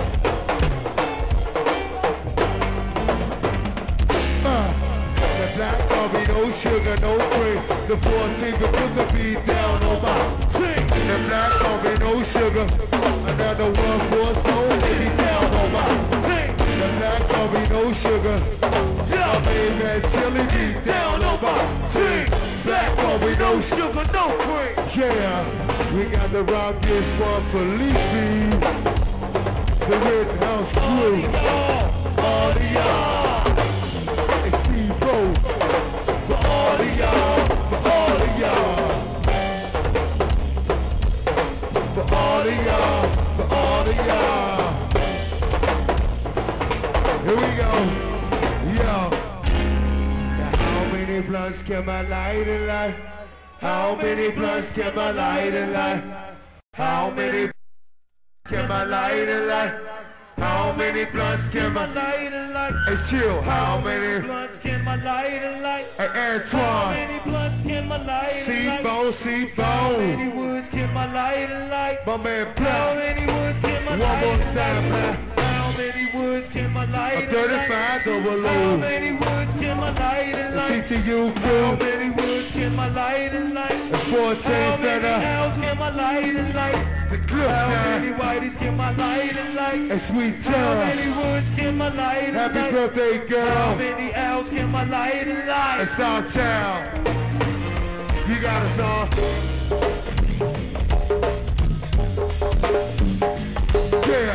Black coffee, no sugar, no cream. The fourteen could put the beat down on my team. The black coffee, no sugar. Another one for soul, baby, down on my team. The black coffee, no sugar. Yeah, baby, that chili beat down on my team. Black coffee, no sugar, no cream. Yeah, we got the rockiest one for Leafy. The Red House crew. All of y'all. It's Steve Bo. For all of y'all. Here we go. Yo. Now how many blunts can my light and light? How many blunts can my light and light? How many can my light and light? How many blunts can my light and light? Hey, chill. How many blunts can my light and light? Hey, Antoine. How many blunts can my light and light? C-Bone, C-Bone. How many woods can my light and light? My man, Plow. How many woods can my light and light? One more time, man. How many woods can my light and light? thirty-five double O. How many woods can my light and light? C T U crew. How many woods can my light and light? fourteen feather. How many hours can my light and light? The clip. How many whiteys can my light and light? And sweet tea. How many words can my light and light? Happy birthday, girl. How many owls can my light and light? And Star Town. You got us on. Yeah.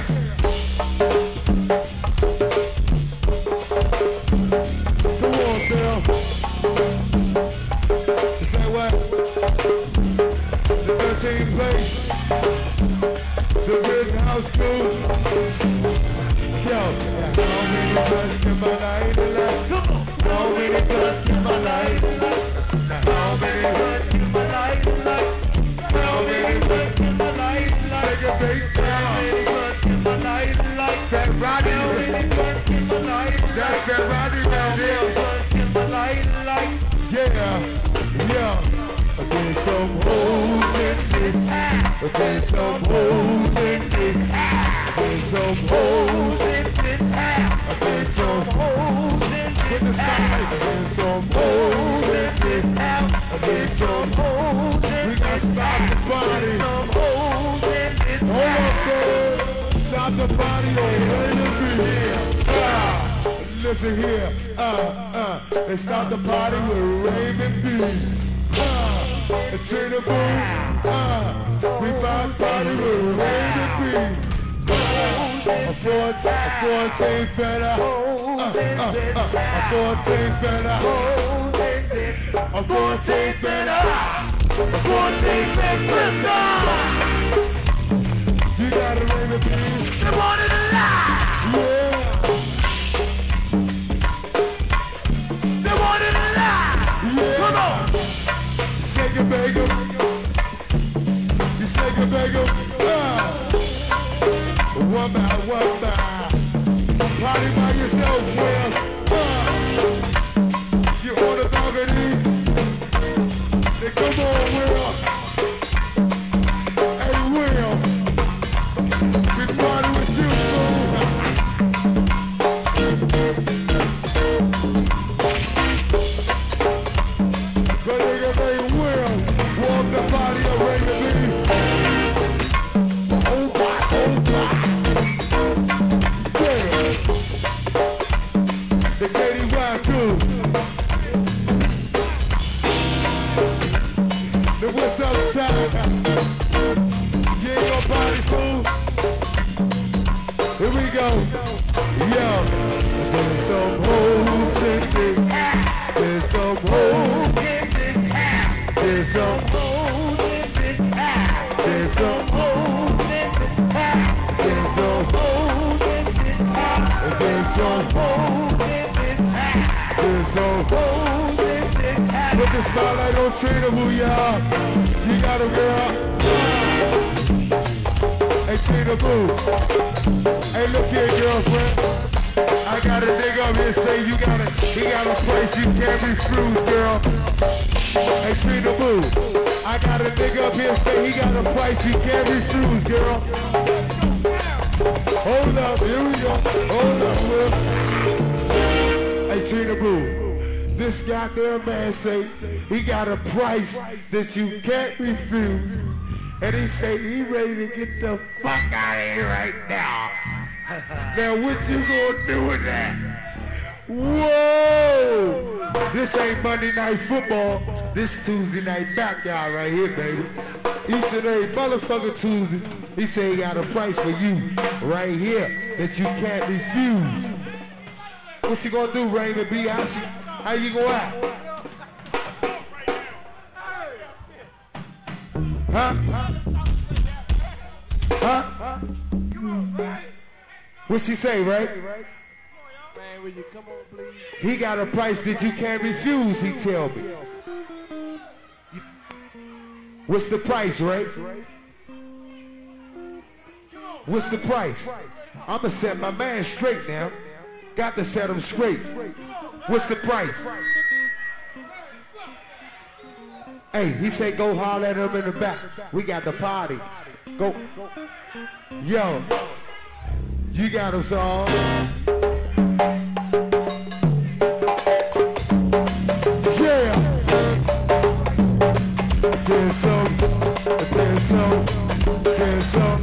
Come on, girl. Is that what? The thirteenth place. The Rhythm House crew. Yo, how many blunts can my light and light? How many blunts can my light and light? How many blunts can my light and light? How many blunts can my light and light? Take a big down. How many blunts can my light and light? Fat Roddy. How many blunts can my light and light? That's Fat Roddy down there. How many blunts can my light and light? Yeah, yeah. There's some holes in this ass. There's some holes in this ass. There's some holes in this ass. There's some holes in this ass. There's some holes in this ass. There's some holes in this ass. We gotta stop the body. Some holes in this ass. Hold up, girl. Stop the body on way to be here. Ah, listen here. Uh, uh. Let's stop the party with Raven B. Uh, a train of boom, uh, we find party with Raven B. Uh, a four, a fourteen fella, uh, uh, uh, a fourteen fella, a fourteen fella, a fourteen fella. You got a Raven B. You want it alive? Yeah. They want it alive. Yeah. Come on. Shake it, bake 'em. You shake it, bake 'em. Uh. One by one by. Party by yourself, Will. Uh. You on the balcony. Then come on, Will. Hey, Will. We party with you, fool. But nigga, they will walk the body of Raven B. Oh my, oh my. Yeah. The K D Y crew. The what's up time? You ain't gon' body fool. Here we go. Yo. There's some holes in this. There's some holes. There's some holes in this house. There's some holes in this house. There's some holes in this house. There's some holes in this house. There's some holes in this house. Put the spotlight on Treatable, y'all. You got a girl. Hey, Treatable. Hey, look here, girlfriend. I gotta dig up here, say you gotta, he got a place you can't refuse, girl. Hey, Treatable, I gotta dig up here, say he got a price you can't refuse, girl. Hold up, here we go. Hold up, Will. Hey, Treatable, this goddamn man say he got a price that you can't refuse. And he say he ready to get the fuck out of here right now. Now what you gonna do with that? Whoa! This ain't Monday Night Football. This Tuesday night backyard right here, baby. Each and every motherfucker Tuesday, he say he got a price for you right here that you can't refuse. What you gonna do, Raymond B? How, she, how you gonna act? Huh? Huh? What she say, right? Man, will you come on, please? He got a price that you can't refuse, he tell me. What's the price, Ray? What's the price? I'ma set my man straight now. Got to set him straight. What's the price? Hey, he said go holler at him in the back. We got the party. Go. Yo, you got us all. Yeah. There's some, there's some, there's some,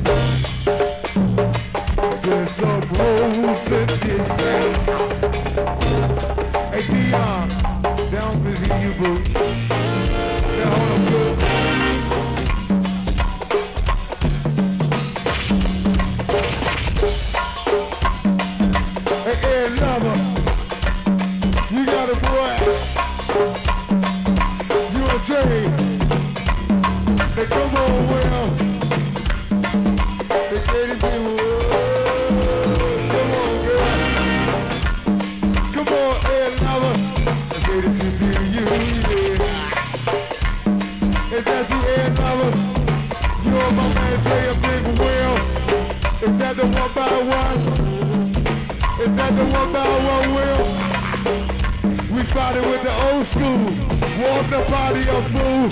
there's some holes in this game. Hey, Dion, down busy you, boo. Now hold on, boo. Hey, Ed Lover, you got a boy. You a Jay. Hey, come on, Will. Hey, Katie, people. Come on, girl. Come on, Ed Lover. Hey, Katie, see you, yeah. If that's you, Ed Lover, you and my man Jay, a big Will. Is that the one by one? Is that the one by one, Will? We fought it with the old school. Warm the body up, fool.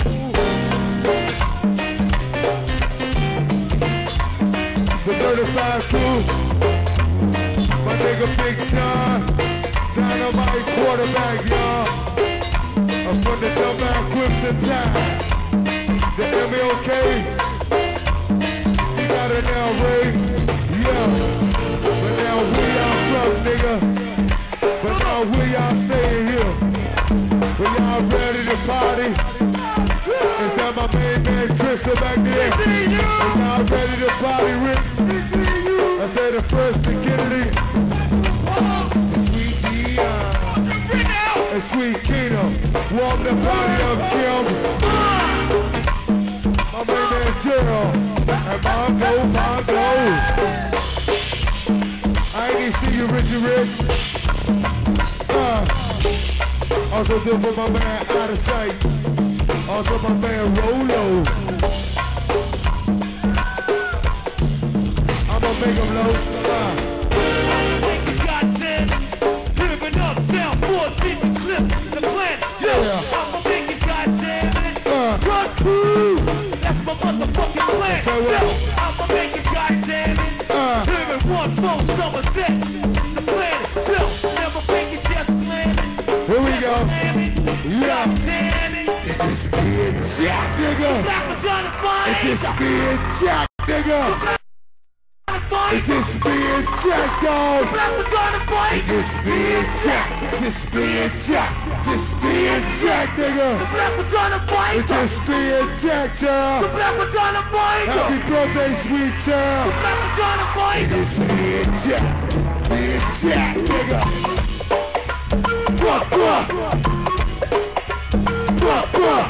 The thirty-five crew. My nigga Big John. Dynamite quarterback, y'all. I'm from the dumb-ass Quips and Time. The M L K. You got it now, Ray. Yeah. But now we y'all from, nigga. But now we y'all staying here. But y'all ready to party? Is that my main man Tristan back there? And y'all ready to party, Rick? I said the first beginning. Sweet Dion and Sweet Kino. Warm the body up, Kim. My main man Gerald. And Mongo, Mongo. I ain't even see you, Richie Rich. Uh, also do for my man Out of Sight. Also my man Rolo. I'ma make him low. Uh. Goddamn, living up, down, four, six, clip, the plan. Yo, Yeah. I'ma make it, goddamn it. Uh. Run through. That's my motherfucking plan. So what? Yo, I'ma make it, goddamn it. Uh. Living one, four, summer set. The plan is built. Never make it, just slamming. Here we go. Yeah. Damn it. It just being jack, nigga. Black vagina fire. It just being jack, nigga. It just being jack, dog. Black vagina fire. It just being jack. Just being jack. Just being jack, nigga. Black vagina fire. It just being jack, child. Black vagina fire. Happy birthday, sweet child. Black vagina fire. It's being jack. Being jack, nigga. What, what? What, what?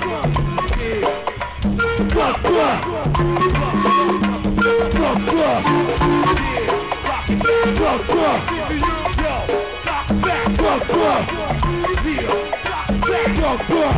What, what? What, what? What, what? What, what? What, what?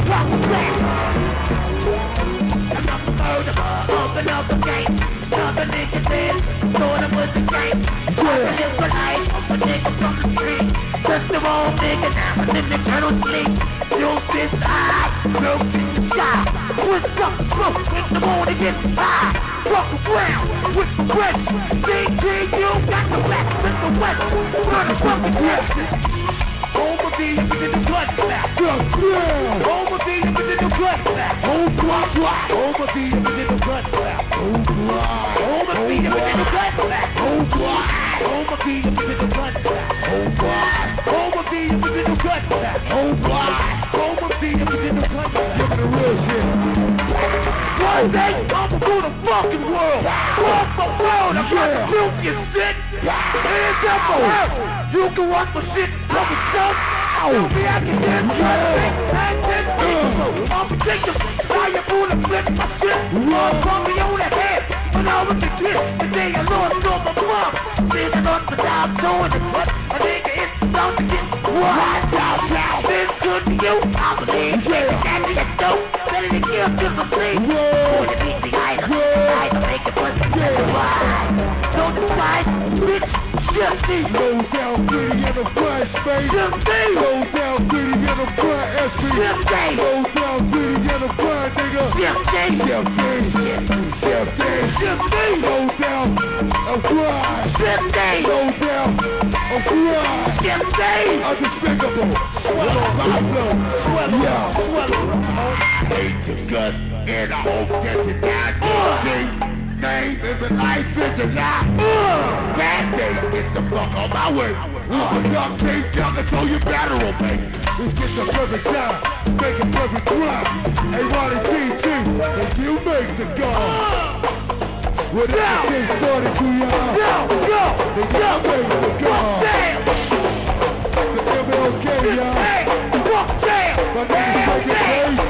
Open up the gate. Another nigga said, thought it was a game. Fucking is for life. A nigga from the street. Just the wrong nigga, now I'm in the eternal sleep. You sit high, broke in the sky. What's up, smoke in the morning, get high. Walk around with the rest. D J, you got the back in the west. Run the fucking question. Over the is in the blood back. Over the is in the blood back. Over the is in the blood back. Over the is in the blood back. Over the is in the blood back. Over the is in the blood back. Over the is in the blood back. Give me the real shit. One day, I'm through the fucking world. Walk the world, I'm trying to milk your shit. Hands up for her. You can watch my shit, tell me so. Tell me I can get it. And then I'm ridiculous. Now you're gonna flip my shit. Run from me on the head. But I was a kid, the day I lost all my mom. Living on the top, showing the cut. A nigga is down Right downtown. This good to you, I believe. Yeah. That nigga dope, ready to kill till the sleep. Want to beat the item, I can make it pussy. Why? Don't despise, bitch, just me. Low down, pretty in the front, space. Just me. Low down, pretty in the front, S P. Just me. Low down, pretty in the front, nigga. Just me. Chef Dave, Chef Dave, Just me. low down, a fly. Just me. Low down, a fly. Just me. Undespicable. Swallow, my flow. Swallow, Yeah. swallow. Hate to guts and I hope that you die. See, name in my life is a lie. Bad day, get the fuck on my way. I'm a young king, younger, so you better obey. Let's get the perfect time, make a perfect crime. Hey, Ronnie T T, if you make the gun. What if the shit started to y'all? Yo, yo, They gotta make the gun. damn. The M L K, y'all. Walk down. My niggas take it place.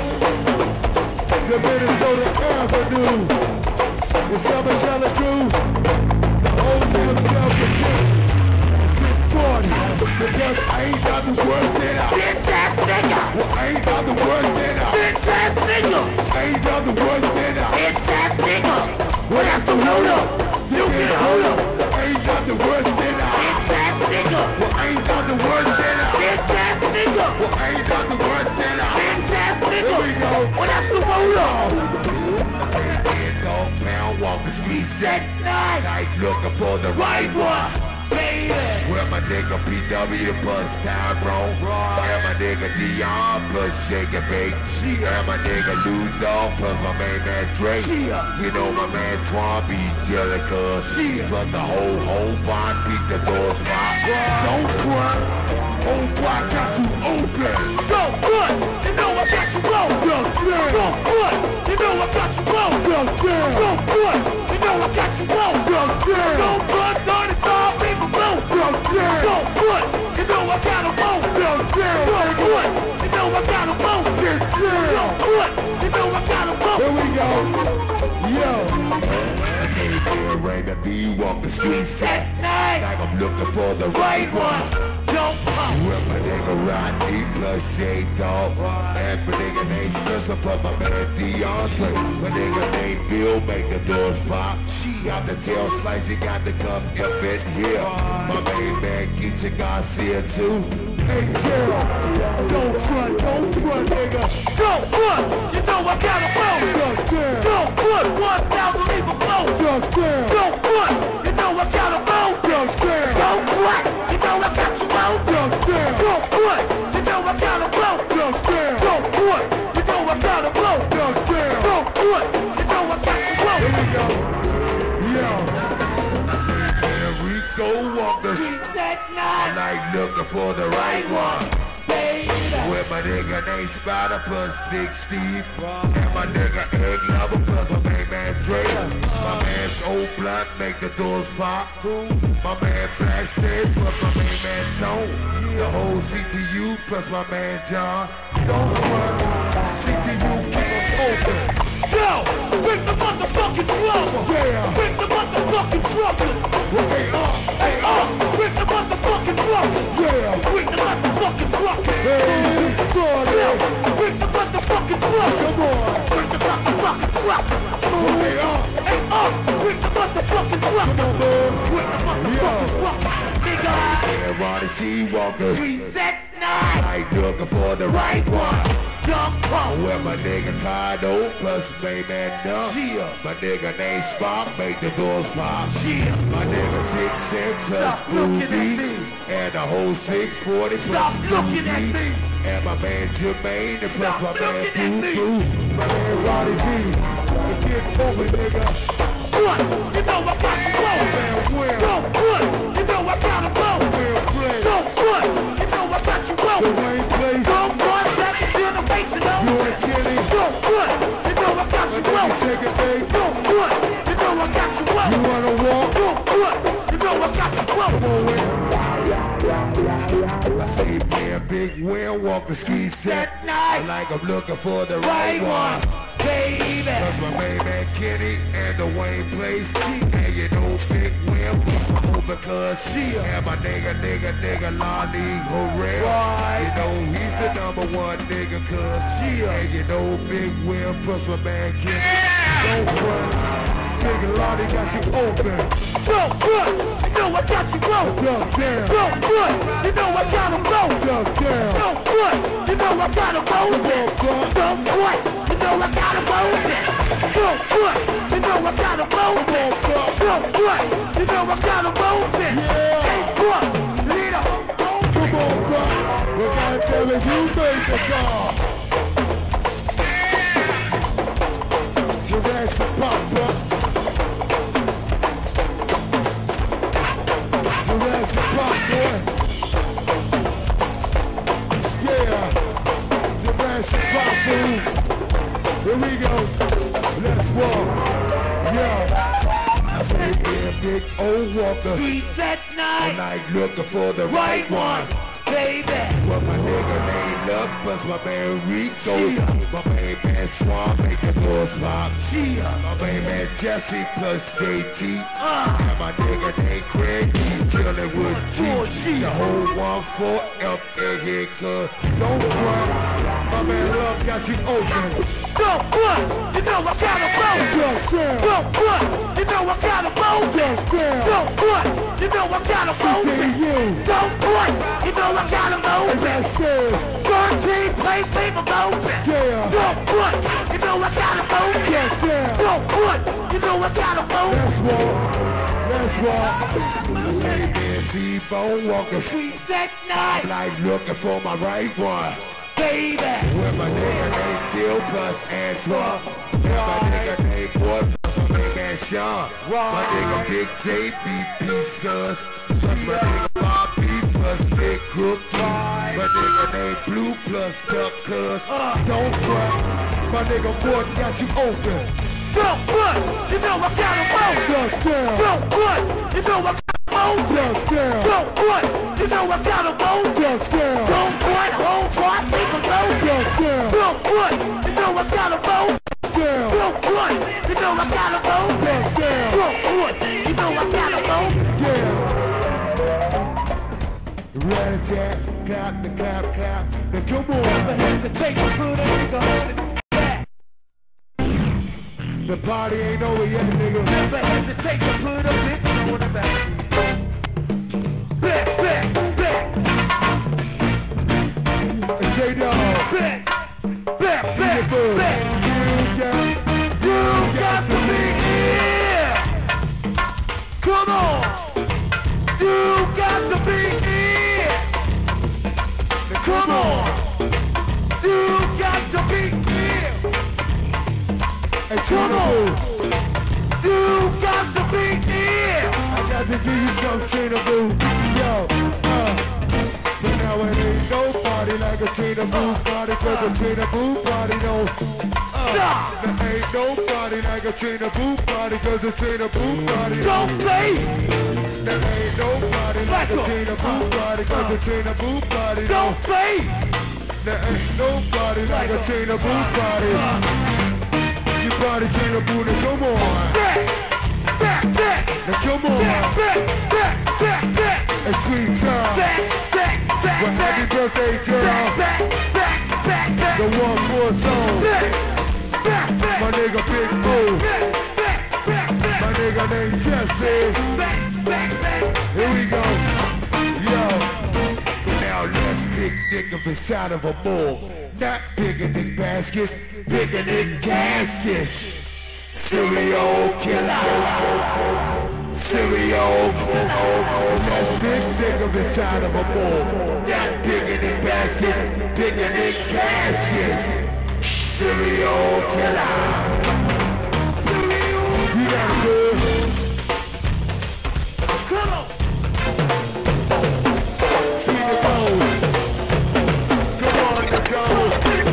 The Minnesota Avenue. The Southern Cali crew. The old New self-again. six forty. Because I ain't got the worst in us. Bitch ass nigga. I ain't got the worst in us. Bitch ass nigga. I ain't got the worst in us. Bitch ass nigga. Well, that's the hold up. You can hold up. I ain't got the worst in us. Bitch ass nigga. I ain't got the worst in us. Bitch ass nigga. I ain't got the worst in us. Bitch ass nigga. Here we go. Well, that's the hold up. I say again, dog pound, walk the street set night. Night looking for the right one. Baby. Where my nigga P W plus Tyrone. Where my nigga Dion plus Shake and Bake. Where my nigga Lou Dog plus my main man Drake. You know my man Twan be Jellica. Plus the whole whole bond beat the doors pop. Don't front. Oh boy, I got you open. Go good. You know I got you low. Go good. Go good. You know I got you low. Go down. Go good. You know I got you low. Go down. Go good. thirty-five people low. Go down. Go good. You know I got a low. Go down. Go good. You know I got a low. Get Go down. good. You know I got a low. Here we go. Yo. I say here, Raymond B. Walk the streets set night. Like I'm looking for the right one. Don't pop. With my nigga Rodney plus Shade Dog. And my nigga named Spencer plus my man Deontay. My nigga named Bill make the doors pop. Got the tail slice, he got the cup up in here. My main man Geechee Garcia too. Hey Gerald, don't front, don't front nigga. Go good. You know I got a low. Just down, Go good. one thousand people low. just down, Go good. You know I got a low. just down, Go good. You know I got you low. just down, Go good. You know I got a low. just down, Go good. You know I got a low. just down. Go good. You know I got you low. Here we go. Yo. I say here we go walkers. Said night. Like looking for the right one. With my nigga named Spider plus Big Steve. And my nigga Egg Lover plus my main man Drake. My man Old Blunt make the doors pop. My man Blackstage plus my main man Tone. The whole C T U plus my man John. Don't run. C T U keep them open. Yo, bring the motherfucking drums. Yeah. Bring the motherfucking trumpets. Hey up, Hey, uh, bring the motherfucking drums. yeah. Bring the motherfucking trumpets. Hey, six forty. Yo, bring the motherfucking drums. Come on. Bring the motherfucking trumpets. Hey up. Hey, uh, bring the motherfucking trumpets. Bring the motherfucking trumpets. Nigga, And Ronnie T. Walker. we set night. Like looking for the right one. Young punk. Where my nigga Kado plus main man Dumb. My nigga named Spock make the doors pop. My nigga Six Cent plus Stop Blue looking at D. me. And the whole six forty Stop plus looking at me. And my man Jermaine and plus Stop my man looking at Boo me. Boo. My man Roddy B. The kid over nigga. Good. You know I got you low. Man Will. Go good. You know I got a low. Will Play. Go good. You know I got you low. The Wayne Place. Go good. That's a generation. You and Kenny. Go good. You know I got you low. Shake it, babe. Go good. You know I got you low. You wanna walk? Go good. You know I got you low. I say man B big wheel, walk the streets at night. Like I'm looking for the right one, baby. Cause my main man Kenny and the Wayne plays cheap. And you know big wheel, because she and my nigga, nigga, nigga, Lonnie Horrell. You know he's the number one nigga, cause she and you know big wheel, plus my man Kenny. Don't run, nigga, Lonnie got you open. Don't run, you know I got you open. Don't run, you know I got him open. Don't run, you know I got him open. Don't run, you know I got him open. Don't run, you know I got him open. Don't run, you know I got him open. Hey, run, leader. Come on, bro. We're gonna tell you you make the call. Jurassic Park, bro. Jurassic Park, boy. Yeah. Jurassic Park, dude. Here we go. Let's walk. Yeah. I say, yeah, big old walker. Streets at night. And I looking for the right one, baby. Well, my nigga named Love, plus my man Rico. My main man Swan, make the doors pop. My main man Jesse, plus J T. Uh. And my nigga named Craig, he's chillin' with T. The whole one for F A here, cuz don't run. My man Love got you open. Don't run, you know I got a boat. Don't run, you know I got a boat. Don't run, you know I got a boat. Don't run, you know I got a boat. thirteen place paper boat. Don't run, you know I got a boat. Don't run, you know I got a boat. Let's walk, let's walk. I say man T-Bone walking streets at night. I'm like looking for my right one, baby. With my nigga named Till plus Antoine. With my nigga named Boy plus my big man Sean. My nigga Big J B Peace cuz. Plus my nigga Bobby plus Big Cookie. My nigga named Blue plus Duck cuz. Don't front. My nigga Boy got you open. Don't run, you know I got him open. Don't run, you know I got him open. Don't run, you know I got him open. Don't run, whole part, think I'm open. Don't run, you know I got him open. Don't run, you know I got him open. Don't run, you know I got him open. Rat-a-tat, clap, the clap, clap. Now come on. Never hesitate to put a nigga on his back. The party ain't over yet, nigga. Never hesitate to put a bitch on the back. Back, back, back. Say no. Back, back, back, back. You got, you got to be here. Come on. You got to be here. Come on. You got to be here. Come on. You got to be here. I got to give you something to do. Yo, uh. But now it ain't no party like a Tina Boo party, cause a Tina Boo party don't stop. There ain't no party like a Tina Boo party, cause a Tina Boo party don't play. There ain't no party like a Tina Boo party, cause a Tina Boo party don't play. There ain't no party like a Tina Boo party. You party Tina Boo, now come on. Back, back, back. Now come on. Back, back, back, back, back. It's sweet time. Back, back, back, well, happy birthday, girl. Back, back, back, back, back. The one for song. Back, back, back. My nigga Big O. Back, back, back, back. My nigga named Jesse. Back, back, back. Here we go. Yo. Now let's pick nigga inside of a bowl. Not picnic baskets, picnic caskets. Serial killer. Serial killer. That's big nigga inside of a bowl. Not picnic baskets, picnic caskets. Serial killer. You got good. Come on. See the gold. Come on, the gold.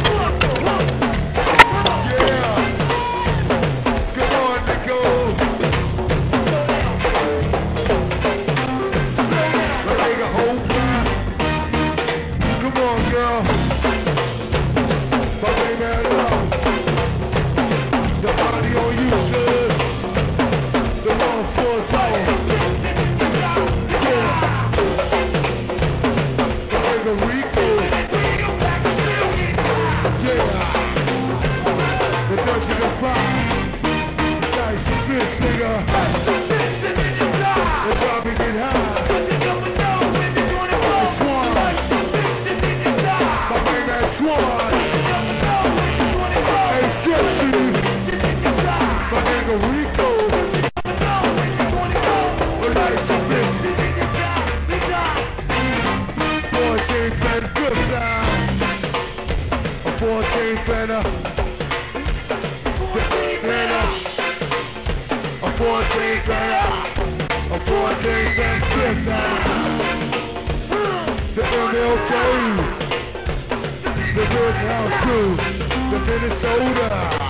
Yeah. Come on, the gold. My nigga, hold back. Come on, one. Hey, Jesse. My nigga Rico. Nice and biscuit. fourteen fed good time. A fourteen fedder. A fourteen fedder. A fourteen fed good time. The M L K. The Good House Crew. The Minnesota.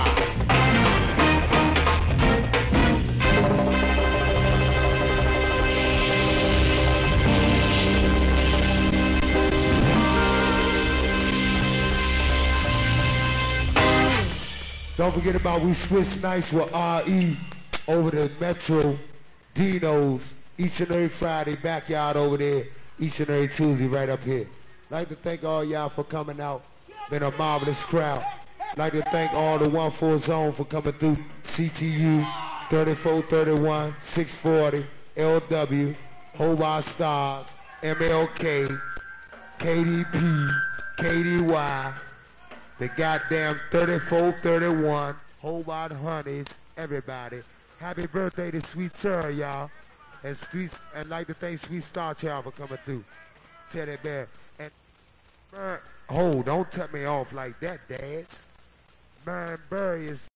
Don't forget about we Swiss Nights with R E over the Metro Dino's each and every Friday, backyard over there, each and every Tuesday right up here. Like to thank all y'all for coming out. Been a marvelous crowd. Like to thank all the one four zone for coming through. C T U, thirty-four thirty-one, six forty, L W, Hobart Stars, M L K, K D P, K D Y, the goddamn thirty-four thirty-one, Hobart Honeys, everybody. Happy birthday to Sweet Tara, y'all. And sweet, and like to thank Sweet Star Child for coming through. Teddy Bear. And man, oh, don't tell me off like that, dads. Man, Burry is